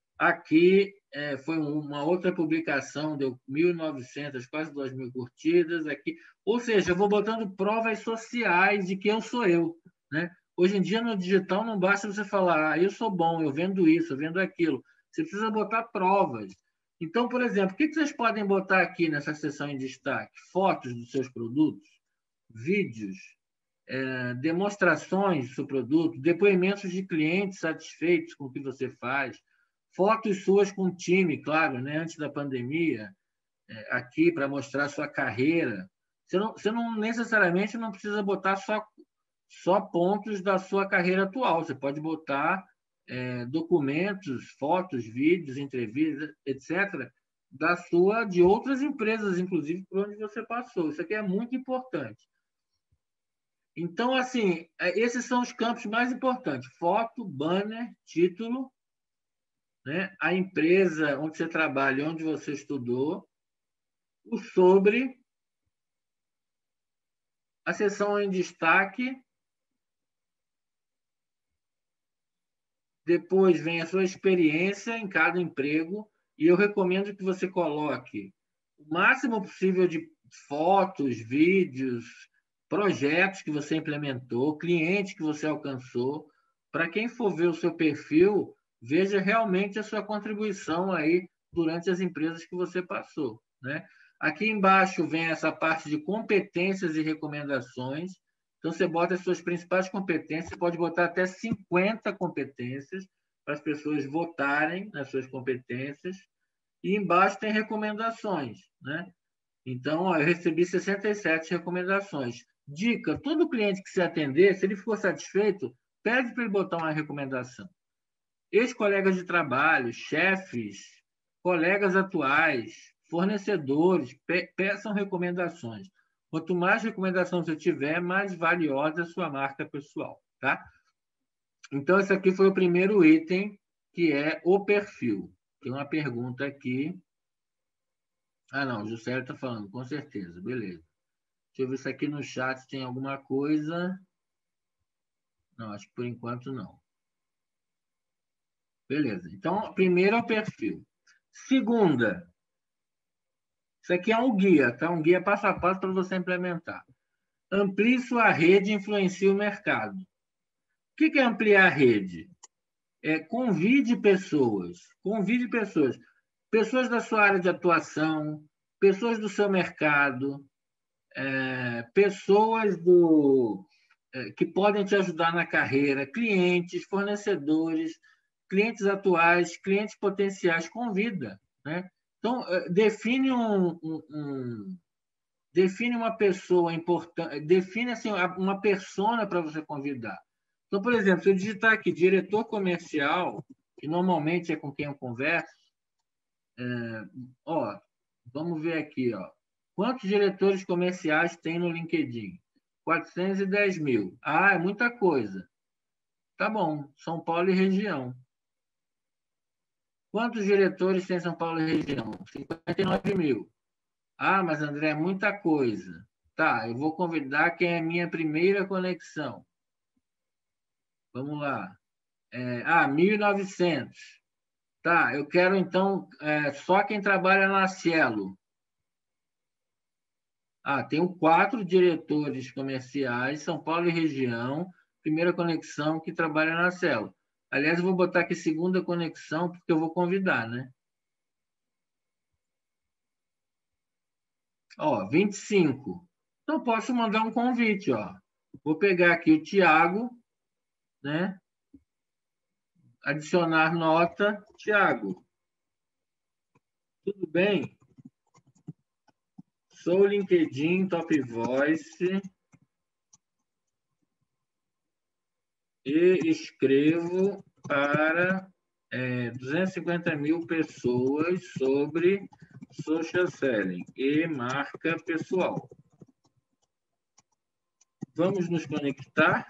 Aqui é, foi uma outra publicação, deu mil e novecentas, quase duas mil curtidas. Aqui. Ou seja, eu vou botando provas sociais de que eu sou eu. Né? Hoje em dia, no digital, não basta você falar, ah, eu sou bom, eu vendo isso, eu vendo aquilo. Você precisa botar provas. Então, por exemplo, o que vocês podem botar aqui nessa seção em destaque? Fotos dos seus produtos, vídeos, é, demonstrações do seu produto, depoimentos de clientes satisfeitos com o que você faz, fotos suas com o time, claro, né, antes da pandemia, é, aqui para mostrar a sua carreira. Você não, você não necessariamente não precisa botar só, só pontos da sua carreira atual, você pode botar é, documentos, fotos, vídeos, entrevistas, etcétera, da sua, de outras empresas, inclusive, por onde você passou. Isso aqui é muito importante. Então, assim, esses são os campos mais importantes: foto, banner, título, né? A empresa onde você trabalha, onde você estudou, o sobre, a seção em destaque, depois vem a sua experiência em cada emprego, e eu recomendo que você coloque o máximo possível de fotos, vídeos, projetos que você implementou, clientes que você alcançou, para quem for ver o seu perfil, veja realmente a sua contribuição aí durante as empresas que você passou, né? Aqui embaixo vem essa parte de competências e recomendações. Então, você bota as suas principais competências, você pode botar até cinquenta competências para as pessoas votarem nas suas competências. E embaixo tem recomendações, né? Então, ó, eu recebi sessenta e sete recomendações. Dica: todo cliente que se atender, se ele ficou satisfeito, pede para ele botar uma recomendação. Ex-colegas de trabalho, chefes, colegas atuais, fornecedores, pe peçam recomendações. Quanto mais recomendação você tiver, mais valiosa a sua marca pessoal, tá? Então, esse aqui foi o primeiro item, que é o perfil. Tem uma pergunta aqui. Ah, não, o Juscelio está falando, com certeza, beleza. Deixa eu ver se aqui no chat tem alguma coisa. Não, acho que por enquanto não. Beleza. Então, primeiro é o perfil. Segunda, isso aqui é um guia, tá? Um guia passo a passo para você implementar. Amplie sua rede e influencie o mercado. O que é ampliar a rede? É, convide pessoas, convide pessoas, pessoas da sua área de atuação, pessoas do seu mercado, é, pessoas do, é, que podem te ajudar na carreira, clientes, fornecedores, clientes atuais, clientes potenciais, convida, né? Então, define um, um, um define uma pessoa importante, define assim, uma persona para você convidar. Então, por exemplo, se eu digitar aqui diretor comercial, que normalmente é com quem eu converso, é, ó, vamos ver aqui, ó. Quantos diretores comerciais tem no LinkedIn? quatrocentos e dez mil. Ah, é muita coisa. Tá bom, São Paulo e região. Quantos diretores tem São Paulo e região? cinquenta e nove mil. Ah, mas André, é muita coisa. Tá, eu vou convidar quem é minha primeira conexão. Vamos lá. É, ah, mil e novecentos. Tá, eu quero então é, só quem trabalha na Cielo. Ah, tenho quatro diretores comerciais, São Paulo e região, primeira conexão que trabalha na Cielo. Aliás, eu vou botar aqui segunda conexão, porque eu vou convidar, né? Ó, vinte e cinco. Então, posso mandar um convite, ó. Vou pegar aqui o Tiago, né? Adicionar nota. Tiago, tudo bem? Sou LinkedIn Top Voice e escrevo para é, duzentas e cinquenta mil pessoas sobre social selling e marca pessoal. Vamos nos conectar?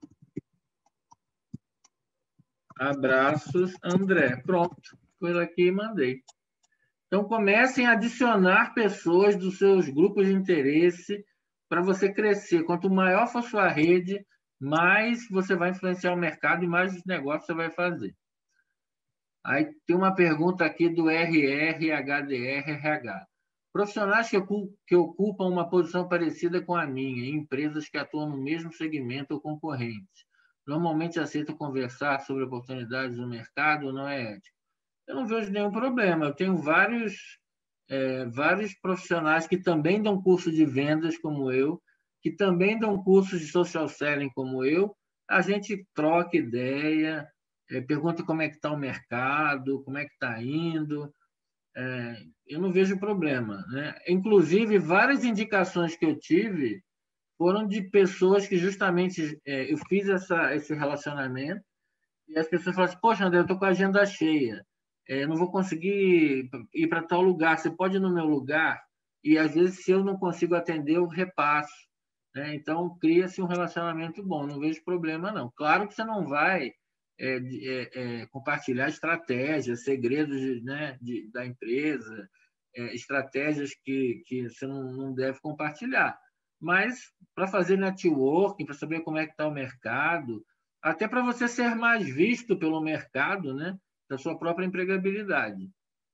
Abraços, André. Pronto, foi aqui e mandei. Então, comecem a adicionar pessoas dos seus grupos de interesse para você crescer. Quanto maior for sua rede, mais você vai influenciar o mercado e mais negócios você vai fazer. Aí tem uma pergunta aqui do R R H D R R H. Profissionais que ocupam uma posição parecida com a minha, em empresas que atuam no mesmo segmento ou concorrentes, normalmente aceitam conversar sobre oportunidades no mercado ou não é ético? Eu não vejo nenhum problema. Eu tenho vários, é, vários profissionais que também dão curso de vendas, como eu, que também dão cursos de social selling, como eu. A gente troca ideia, é, pergunta como é que está o mercado, como é que está indo. É, eu não vejo problema, né? Inclusive, várias indicações que eu tive foram de pessoas que justamente é, eu fiz essa, esse relacionamento e as pessoas falam assim, poxa, André, eu estou com a agenda cheia, é, eu não vou conseguir ir para tal lugar, você pode ir no meu lugar? E, às vezes, se eu não consigo atender, eu repasso. Né? Então, cria-se um relacionamento bom, não vejo problema, não. Claro que você não vai é, é, é, compartilhar estratégias, segredos de, né, de, da empresa, é, estratégias que, que você não, não deve compartilhar. Mas, para fazer networking, para saber como é que está o mercado, até para você ser mais visto pelo mercado, né? Da sua própria empregabilidade.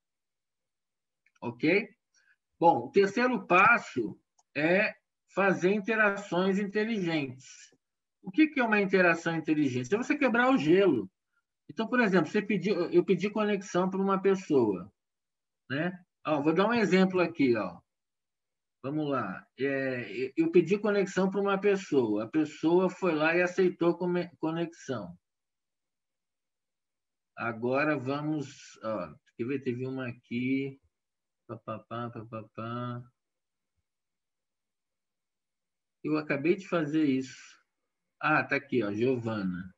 Ok? Bom, o terceiro passo é fazer interações inteligentes. O que é uma interação inteligente? É você quebrar o gelo. Então, por exemplo, você pediu, eu pedi conexão para uma pessoa, né? Ó, vou dar um exemplo aqui, ó. Vamos lá. É, eu pedi conexão para uma pessoa. A pessoa foi lá e aceitou conexão. Agora vamos. Ó, quer ver? Teve uma aqui. Papapá, papapá. Eu acabei de fazer isso. Ah, tá aqui, ó, Giovana.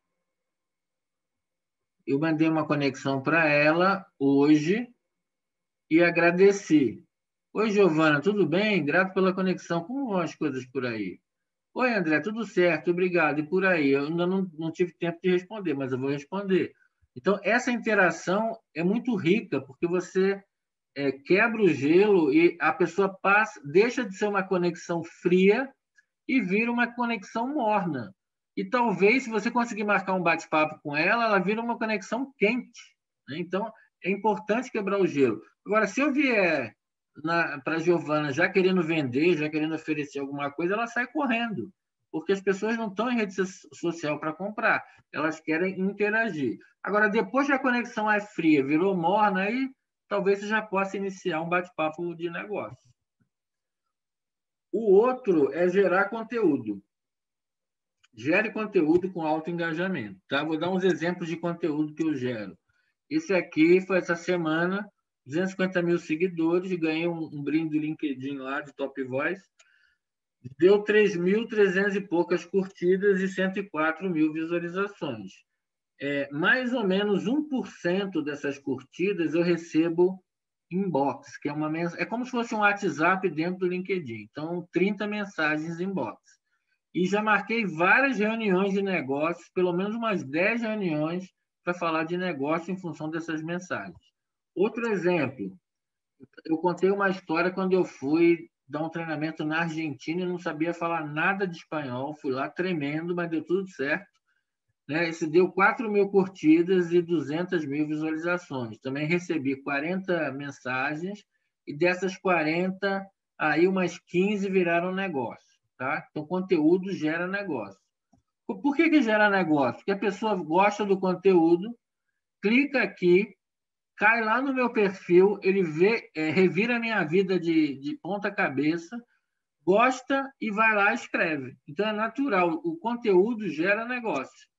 Eu mandei uma conexão para ela hoje e agradeci. Oi, Giovana, tudo bem? Grato pela conexão. Como vão as coisas por aí? Oi, André, tudo certo, obrigado. E por aí? Eu ainda não, não tive tempo de responder, mas eu vou responder. Então, essa interação é muito rica, porque você é, quebra o gelo e a pessoa passa, deixa de ser uma conexão fria e vira uma conexão morna. E talvez, se você conseguir marcar um bate-papo com ela, ela vira uma conexão quente. Né? Então, é importante quebrar o gelo. Agora, se eu vier para a Giovana já querendo vender, já querendo oferecer alguma coisa, ela sai correndo. Porque as pessoas não estão em rede social para comprar, elas querem interagir. Agora, depois que a conexão é fria, virou morna, aí talvez você já possa iniciar um bate-papo de negócio. O outro é gerar conteúdo. Gere conteúdo com alto engajamento. Tá? Vou dar uns exemplos de conteúdo que eu gero. Esse aqui foi essa semana, duzentos e cinquenta mil seguidores, ganhei um, um brinde do LinkedIn lá, de Top Voice, Deu três mil e trezentas e poucas curtidas e cento e quatro mil visualizações. É, mais ou menos um por cento dessas curtidas eu recebo inbox, que é uma mens... é como se fosse um WhatsApp dentro do LinkedIn. Então, trinta mensagens inbox. E já marquei várias reuniões de negócios, pelo menos umas dez reuniões para falar de negócio em função dessas mensagens. Outro exemplo, eu contei uma história quando eu fui dar um treinamento na Argentina e não sabia falar nada de espanhol. Fui lá tremendo, mas deu tudo certo. Né? Esse deu quatro mil curtidas e duzentas mil visualizações. Também recebi quarenta mensagens e dessas quarenta, aí umas quinze viraram negócio. Tá? Então, conteúdo gera negócio. Por que, que gera negócio? Porque a pessoa gosta do conteúdo, clica aqui, cai lá no meu perfil, ele vê, é, revira a minha vida de, de ponta cabeça, gosta e vai lá e escreve. Então, é natural. O conteúdo gera negócio.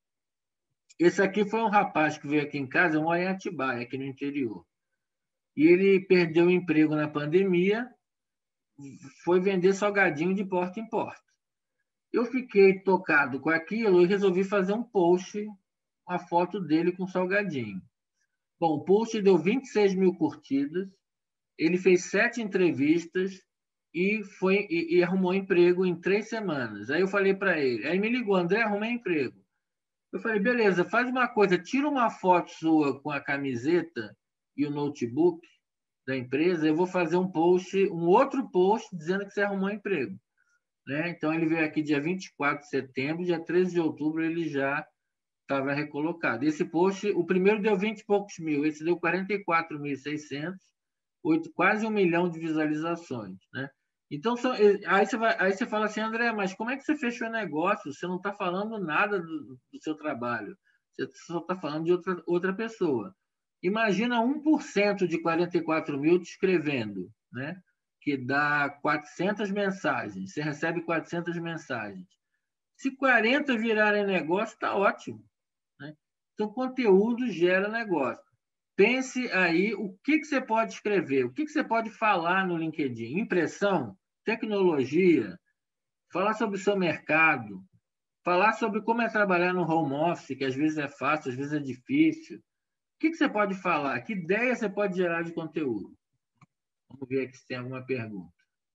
Esse aqui foi um rapaz que veio aqui em casa, eu moro em Atibaia, aqui no interior. E ele perdeu o emprego na pandemia, foi vender salgadinho de porta em porta. Eu fiquei tocado com aquilo e resolvi fazer um post, uma foto dele com salgadinho. Bom, o post deu vinte e seis mil curtidas, ele fez sete entrevistas e, foi, e, e arrumou emprego em três semanas. Aí eu falei para ele, aí me ligou, André, arrumei emprego. Eu falei, beleza, faz uma coisa, tira uma foto sua com a camiseta e o notebook da empresa, eu vou fazer um post, um outro post dizendo que você arrumou emprego. Né? Então, ele veio aqui dia vinte e quatro de setembro, dia treze de outubro ele já estava recolocado. Esse post, o primeiro deu vinte e poucos mil, esse deu quarenta e quatro mil e seiscentos, quase um milhão de visualizações. Né? Então, são, aí, você vai, aí você fala assim, André, mas como é que você fechou o negócio? Você não está falando nada do, do seu trabalho, você só está falando de outra, outra pessoa. Imagina um por cento de quarenta e quatro mil te escrevendo, né? Que dá quatrocentas mensagens, você recebe quatrocentas mensagens. Se quarenta virarem negócio, está ótimo. Né? Então, conteúdo gera negócio. Pense aí o que, que você pode escrever, o que, que você pode falar no LinkedIn. Impressão, tecnologia, falar sobre o seu mercado, falar sobre como é trabalhar no home office, que às vezes é fácil, às vezes é difícil. O que, que você pode falar? Que ideia você pode gerar de conteúdo? Vamos ver aqui se tem alguma pergunta.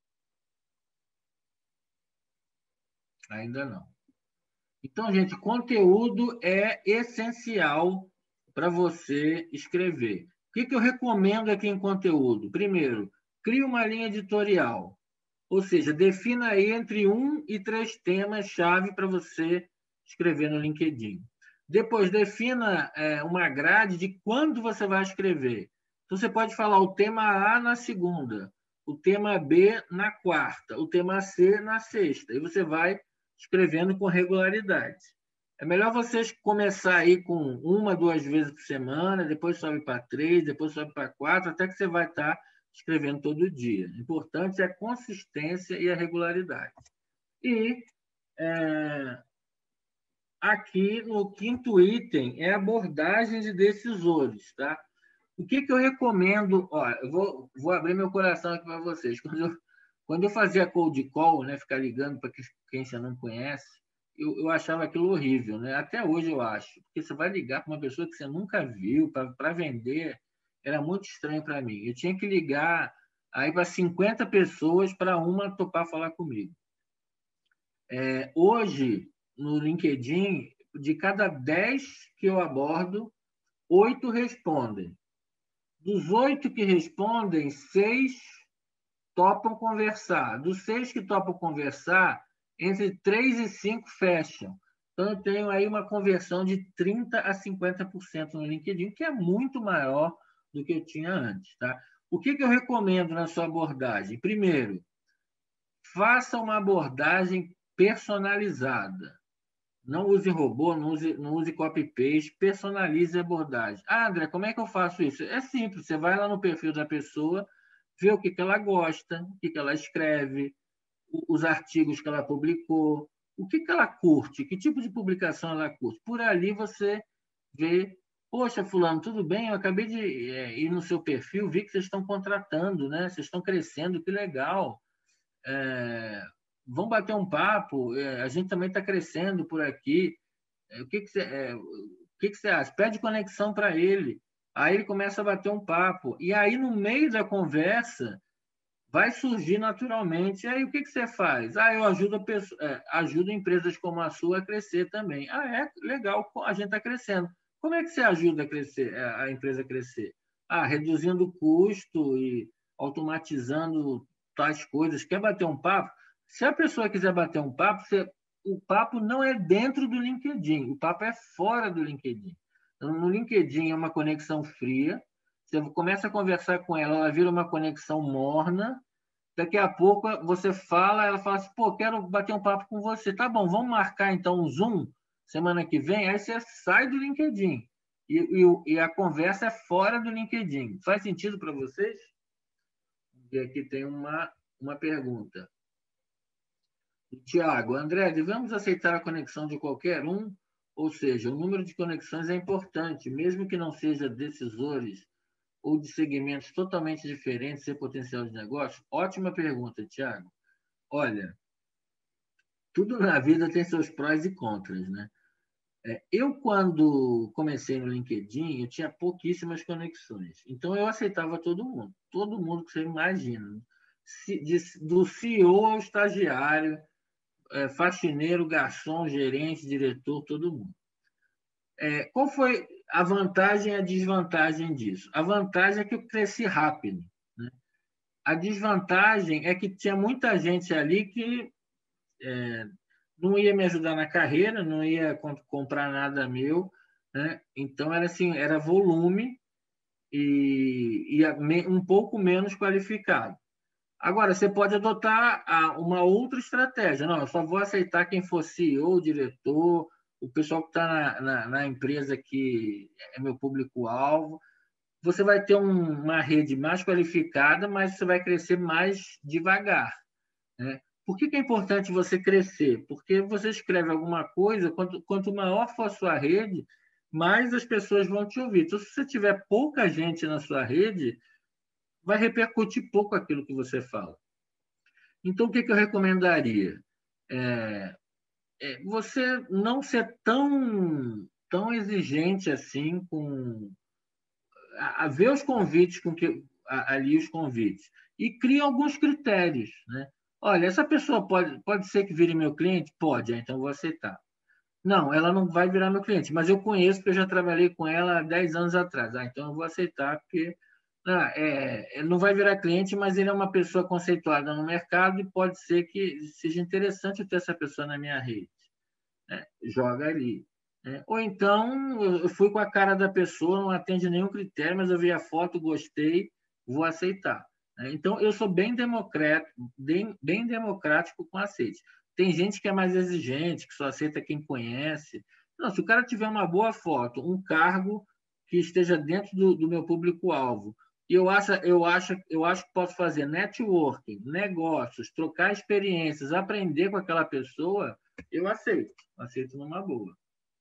Ainda não. Então, gente, conteúdo é essencial para você escrever. O que, que eu recomendo aqui em conteúdo? Primeiro, crie uma linha editorial. Ou seja, defina aí entre um e três temas-chave para você escrever no LinkedIn. Depois, defina é, uma grade de quando você vai escrever. Então, você pode falar o tema A na segunda, o tema B na quarta, o tema C na sexta. E você vai escrevendo com regularidade. É melhor você começar aí com uma, duas vezes por semana, depois sobe para três, depois sobe para quatro, até que você vai estar escrevendo todo dia. O importante é a consistência e a regularidade. E é, aqui no quinto item é abordagem de decisores. Tá? O que, que eu recomendo? Ó, eu vou, vou abrir meu coração aqui para vocês. Quando eu, quando eu fazia cold call, né, ficar ligando para quem você não conhece, eu, eu achava aquilo horrível. Né? Até hoje eu acho. Porque você vai ligar para uma pessoa que você nunca viu para vender, era muito estranho para mim. Eu tinha que ligar aí para cinquenta pessoas para uma topar falar comigo. É, hoje, no LinkedIn, de cada dez que eu abordo, oito respondem. Dos oito que respondem, seis topam conversar. Dos seis que topam conversar, entre três e cinco fecham. Então, eu tenho aí uma conversão de trinta a cinquenta por cento no LinkedIn, que é muito maior do que eu tinha antes. Tá? O que, que eu recomendo na sua abordagem? Primeiro, faça uma abordagem personalizada. Não use robô, não use, não use copy-paste, personalize a abordagem. Ah, André, como é que eu faço isso? É simples, você vai lá no perfil da pessoa, vê o que, que ela gosta, o que, que ela escreve, os artigos que ela publicou, o que, que ela curte, que tipo de publicação ela curte. Por ali você vê, poxa, fulano, tudo bem? Eu acabei de é, ir no seu perfil, vi que vocês estão contratando, né? Vocês estão crescendo, que legal. É... vamos bater um papo, é, a gente também está crescendo por aqui. É, o que, que, você, é, o que, que você acha? Pede conexão para ele. Aí ele começa a bater um papo. E aí, no meio da conversa, vai surgir naturalmente. E aí, o que, que você faz? Ah, eu ajudo, a pessoa, é, ajudo empresas como a sua a crescer também. Ah, é? Legal, a gente está crescendo. Como é que você ajuda a, crescer, a empresa a crescer? Ah, reduzindo o custo e automatizando tais coisas. Quer bater um papo? Se a pessoa quiser bater um papo, você, o papo não é dentro do LinkedIn, o papo é fora do LinkedIn. Então, no LinkedIn é uma conexão fria, você começa a conversar com ela, ela vira uma conexão morna, daqui a pouco você fala, ela fala assim, pô, quero bater um papo com você. Tá bom, vamos marcar então um Zoom semana que vem, aí você sai do LinkedIn. E, e, e a conversa é fora do LinkedIn. Faz sentido para vocês? E aqui tem uma, uma pergunta. Tiago, André, devemos aceitar a conexão de qualquer um? Ou seja, o número de conexões é importante, mesmo que não seja decisores ou de segmentos totalmente diferentes e potencial de negócio? Ótima pergunta, Tiago. Olha, tudo na vida tem seus prós e contras, né? Eu, quando comecei no LinkedIn, eu tinha pouquíssimas conexões. Então, eu aceitava todo mundo. Todo mundo que você imagina. Do C E O ao estagiário, faxineiro, garçom, gerente, diretor, todo mundo. Qual foi a vantagem e a desvantagem disso? A vantagem é que eu cresci rápido, né? A desvantagem é que tinha muita gente ali que é, não ia me ajudar na carreira, não ia comprar nada meu, né? Então era assim, era volume e, e um pouco menos qualificado. Agora, você pode adotar uma outra estratégia. Não, eu só vou aceitar quem for C E O, diretor, o pessoal que está na, na, na empresa que é meu público-alvo. Você vai ter um, uma rede mais qualificada, mas você vai crescer mais devagar, né? Por que, que é importante você crescer? Porque você escreve alguma coisa, quanto, quanto maior for a sua rede, mais as pessoas vão te ouvir. Então, se você tiver pouca gente na sua rede, vai repercutir pouco aquilo que você fala. Então, o que, que eu recomendaria? É, é você não ser tão, tão exigente assim com... A, a ver os convites, com que, a, ali os convites, e cria alguns critérios, né? Olha, essa pessoa pode, pode ser que vire meu cliente? Pode, então vou aceitar. Não, ela não vai virar meu cliente, mas eu conheço porque eu já trabalhei com ela há dez anos atrás. Ah, então eu vou aceitar porque ah, é, não vai virar cliente, mas ele é uma pessoa conceituada no mercado e pode ser que seja interessante ter essa pessoa na minha rede, né? Joga ali. Né? Ou então eu fui com a cara da pessoa, não atende nenhum critério, mas eu vi a foto, gostei, vou aceitar. Então, eu sou bem democrático, bem, bem democrático com aceite. Tem gente que é mais exigente, que só aceita quem conhece. Não, se o cara tiver uma boa foto, um cargo que esteja dentro do, do meu público-alvo, e eu acho, eu, acho, eu acho que posso fazer networking, negócios, trocar experiências, aprender com aquela pessoa, eu aceito. Aceito numa boa.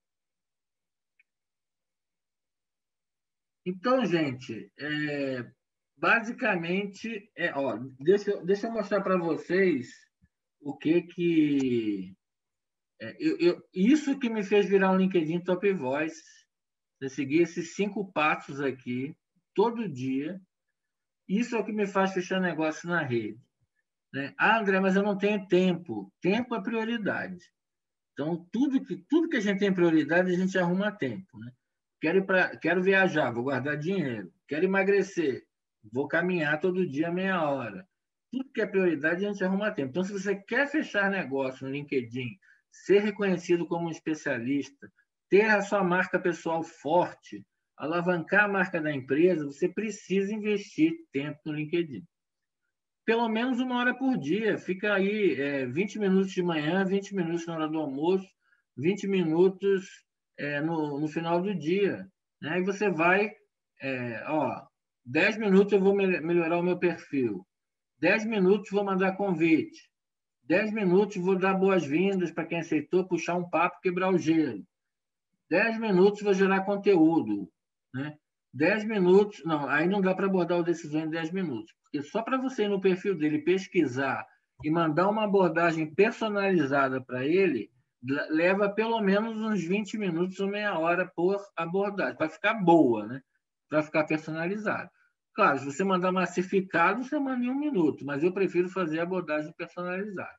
Então, gente, é... basicamente, é, ó, deixa, deixa eu mostrar para vocês o que que... É, eu, eu, isso que me fez virar um LinkedIn Top Voice. Eu segui esses cinco passos aqui, todo dia. Isso é o que me faz fechar negócio na rede, né? Ah, André, mas eu não tenho tempo. Tempo é prioridade. Então, tudo que, tudo que a gente tem prioridade, a gente arruma tempo, né? Quero, ir pra, quero viajar, vou guardar dinheiro. Quero emagrecer, vou caminhar todo dia meia hora. Tudo que é prioridade, a gente arruma tempo. Então, se você quer fechar negócio no LinkedIn, ser reconhecido como um especialista, ter a sua marca pessoal forte, alavancar a marca da empresa, você precisa investir tempo no LinkedIn. Pelo menos uma hora por dia. Fica aí é, vinte minutos de manhã, vinte minutos na hora do almoço, vinte minutos é, no, no final do dia. Né? E você vai, é, ó, dez minutos eu vou me melhorar o meu perfil, dez minutos vou mandar convite, dez minutos vou dar boas-vindas para quem aceitou, puxar um papo, quebrar o gelo, dez minutos vou gerar conteúdo, né? dez minutos, não, aí não dá para abordar o decisão em dez minutos, porque só para você ir no perfil dele pesquisar e mandar uma abordagem personalizada para ele, leva pelo menos uns vinte minutos ou meia hora por abordagem, para ficar boa, né? Para ficar personalizado. Claro, se você mandar massificado, você manda em um minuto, mas eu prefiro fazer abordagem personalizada.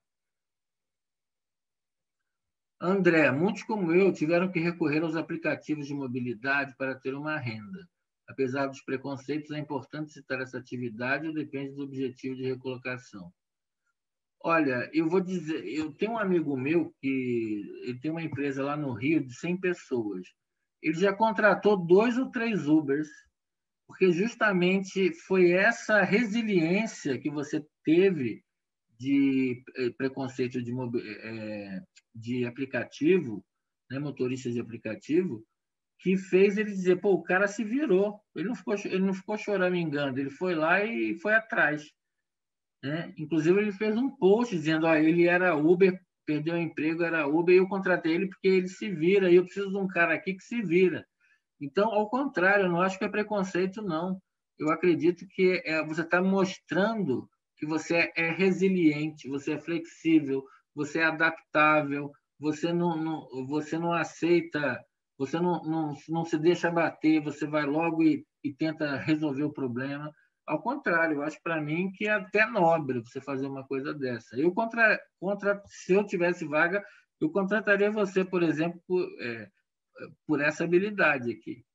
André, muitos como eu tiveram que recorrer aos aplicativos de mobilidade para ter uma renda. Apesar dos preconceitos, é importante citar essa atividade ou depende do objetivo de recolocação. Olha, eu vou dizer, eu tenho um amigo meu que ele tem uma empresa lá no Rio de cem pessoas. Ele já contratou dois ou três Ubers, porque justamente foi essa resiliência que você teve de preconceito de, de aplicativo, né, motorista de aplicativo, que fez ele dizer, pô, o cara se virou. Ele não ficou, ele não ficou choramingando, ele foi lá e foi atrás. Né? Inclusive, ele fez um post dizendo, ó, ele era Uber, perdeu o emprego, era Uber, e eu contratei ele porque ele se vira, e eu preciso de um cara aqui que se vira. Então, ao contrário, eu não acho que é preconceito, não. Eu acredito que é, você está mostrando que você é resiliente, você é flexível, você é adaptável, você não, não, você não aceita, você não, não, não se deixa bater, você vai logo e, e tenta resolver o problema. Ao contrário, eu acho para mim que é até nobre você fazer uma coisa dessa. Eu contra, contra, se eu tivesse vaga, eu contrataria você, por exemplo, por, é, por essa habilidade aqui.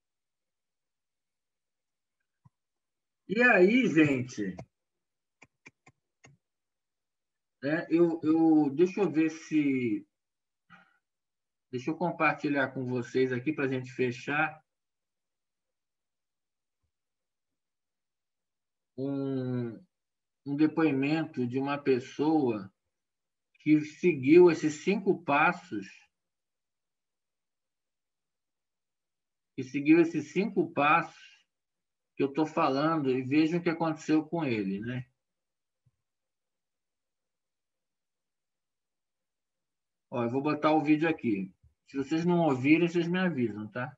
E aí, gente, né, eu, eu, deixa eu ver se... Deixa eu compartilhar com vocês aqui para a gente fechar um, um depoimento de uma pessoa que seguiu esses cinco passos, que seguiu esses cinco passos que eu estou falando e vejam o que aconteceu com ele, né? Ó, eu vou botar o vídeo aqui. Se vocês não ouvirem, vocês me avisam, tá?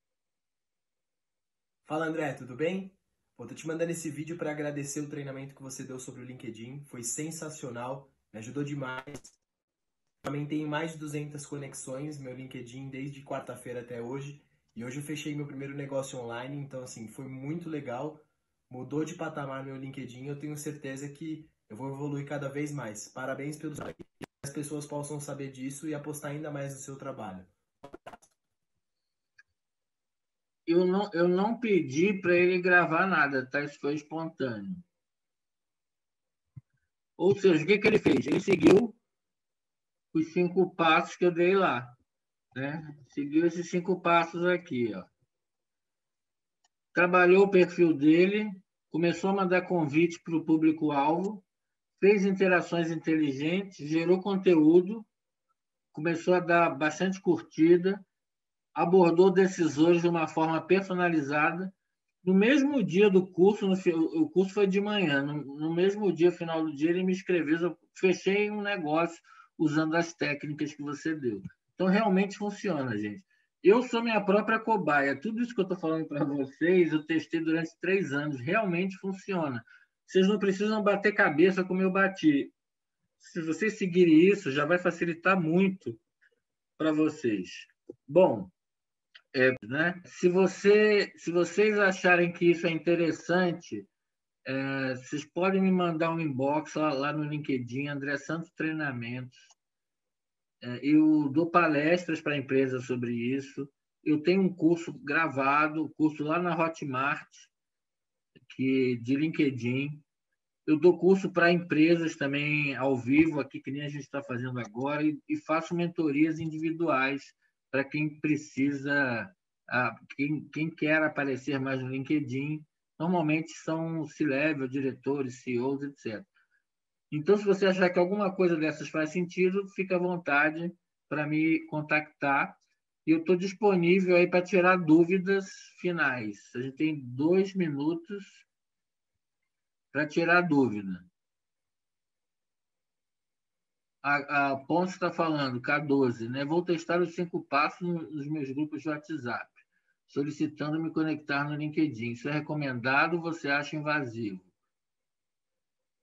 Fala, André, tudo bem? Pô, tô te mandando esse vídeo para agradecer o treinamento que você deu sobre o LinkedIn. Foi sensacional, me ajudou demais. Também tenho mais de duzentas conexões, meu LinkedIn, desde quarta-feira até hoje. E hoje eu fechei meu primeiro negócio online, então assim, foi muito legal. Mudou de patamar meu LinkedIn, eu tenho certeza que eu vou evoluir cada vez mais. Parabéns pelos que as pessoas possam saber disso e apostar ainda mais no seu trabalho. Eu não, eu não pedi para ele gravar nada, tá? Isso foi espontâneo. Ou seja, o que, que ele fez? Ele seguiu os cinco passos que eu dei lá, né? Seguiu esses cinco passos aqui, ó. Trabalhou o perfil dele, começou a mandar convite para o público-alvo, fez interações inteligentes, gerou conteúdo, começou a dar bastante curtida, abordou decisores de uma forma personalizada. No mesmo dia do curso, no, o curso foi de manhã, no, no mesmo dia, final do dia, ele me escreveu, eu fechei um negócio usando as técnicas que você deu. Então, realmente funciona, gente. Eu sou minha própria cobaia. Tudo isso que eu estou falando para vocês, eu testei durante três anos. Realmente funciona. Vocês não precisam bater cabeça como eu bati. Se vocês seguirem isso, já vai facilitar muito para vocês. Bom, é, né? Se, você, se vocês acharem que isso é interessante, é, vocês podem me mandar um inbox lá, lá no LinkedIn, André Santos Treinamentos. É, eu dou palestras para empresas sobre isso. Eu tenho um curso gravado, curso lá na Hotmart, que, de LinkedIn. Eu dou curso para empresas também ao vivo, aqui que nem a gente está fazendo agora, e, e faço mentorias individuais para quem precisa, a, quem, quem quer aparecer mais no LinkedIn. Normalmente são C-level, diretores, C E Os, etcétera. Então, se você achar que alguma coisa dessas faz sentido, fica à vontade para me contactar. E eu estou disponível aí para tirar dúvidas finais. A gente tem dois minutos para tirar dúvida. A, a Ponce está falando, K doze, né? Vou testar os cinco passos nos meus grupos de WhatsApp, solicitando me conectar no LinkedIn. Isso é recomendado ou você acha invasivo?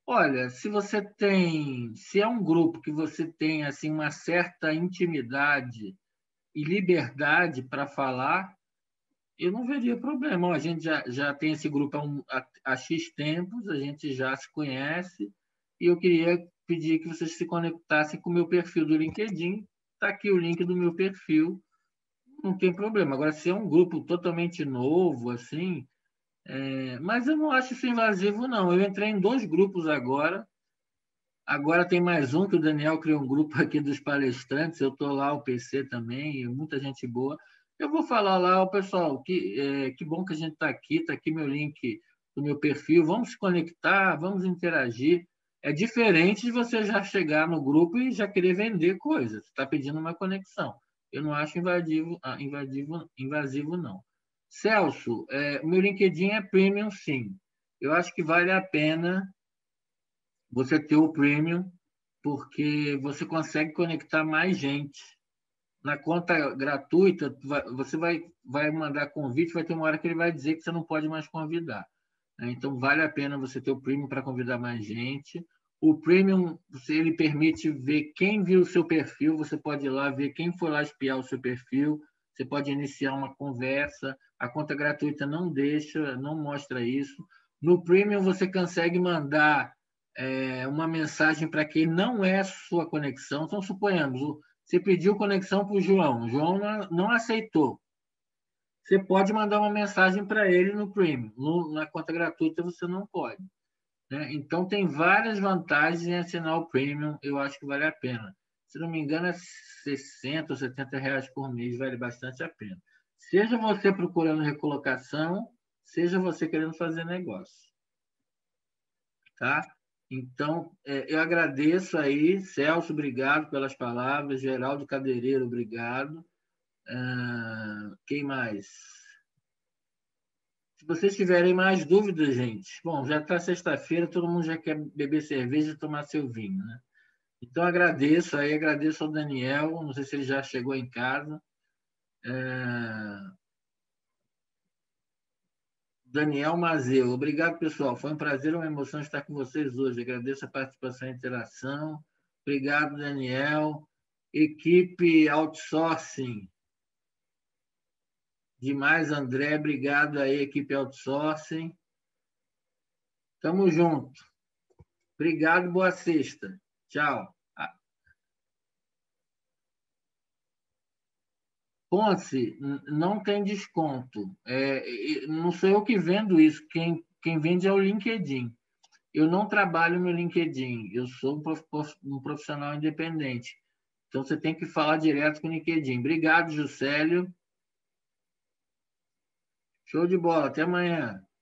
Olha, se você tem, se é um grupo que você tem assim uma certa intimidade e liberdade para falar, eu não veria problema. A gente já, já tem esse grupo há, um, há, há X tempos, a gente já se conhece, e eu queria pedir que vocês se conectassem com o meu perfil do LinkedIn. Está aqui o link do meu perfil, não tem problema. Agora, se é um grupo totalmente novo, assim, é... mas eu não acho isso invasivo, não. Eu entrei em dois grupos agora. Agora tem mais um, que o Daniel criou um grupo aqui dos palestrantes. Eu estou lá, o P C também, muita gente boa. Eu vou falar lá, o pessoal, que, é, que bom que a gente está aqui, está aqui meu link do meu perfil. Vamos se conectar, vamos interagir. É diferente de você já chegar no grupo e já querer vender coisas. Você está pedindo uma conexão. Eu não acho invasivo, invasivo, invasivo não. Celso, é, meu LinkedIn é premium, sim. Eu acho que vale a pena você ter o premium, porque você consegue conectar mais gente. Na conta gratuita, você vai, vai mandar convite, vai ter uma hora que ele vai dizer que você não pode mais convidar. Então, vale a pena você ter o premium para convidar mais gente. O premium, ele permite ver quem viu o seu perfil, você pode ir lá ver quem foi lá espiar o seu perfil, você pode iniciar uma conversa. A conta gratuita não deixa, não mostra isso. No premium, você consegue mandar é, uma mensagem para quem não é sua conexão. Então, suponhamos, você pediu conexão para o João, o João não, não aceitou. Você pode mandar uma mensagem para ele no Premium. No, na conta gratuita você não pode. Né? Então, tem várias vantagens em assinar o Premium. Eu acho que vale a pena. Se não me engano, é sessenta ou setenta reais por mês. Vale bastante a pena. Seja você procurando recolocação, seja você querendo fazer negócio. Tá? Então, eu agradeço aí. Celso, obrigado pelas palavras. Geraldo Cadeireiro, obrigado. Uh, quem mais? Se vocês tiverem mais dúvidas, gente, bom, já está sexta-feira, todo mundo já quer beber cerveja e tomar seu vinho, né? Então, agradeço aí, agradeço ao Daniel, não sei se ele já chegou em casa. Uh, Daniel Mazeu, obrigado, pessoal. Foi um prazer, uma emoção estar com vocês hoje. Agradeço a participação e a interação. Obrigado, Daniel. Equipe Outsourcing. Demais, André. Obrigado aí, equipe Outsourcing. Tamo junto. Obrigado, boa sexta. Tchau. Ponce, não tem desconto. É, não sou eu que vendo isso. Quem, quem vende é o LinkedIn. Eu não trabalho no LinkedIn. Eu sou um profissional independente. Então, você tem que falar direto com o LinkedIn. Obrigado, Juscelio. Show de bola. Até amanhã.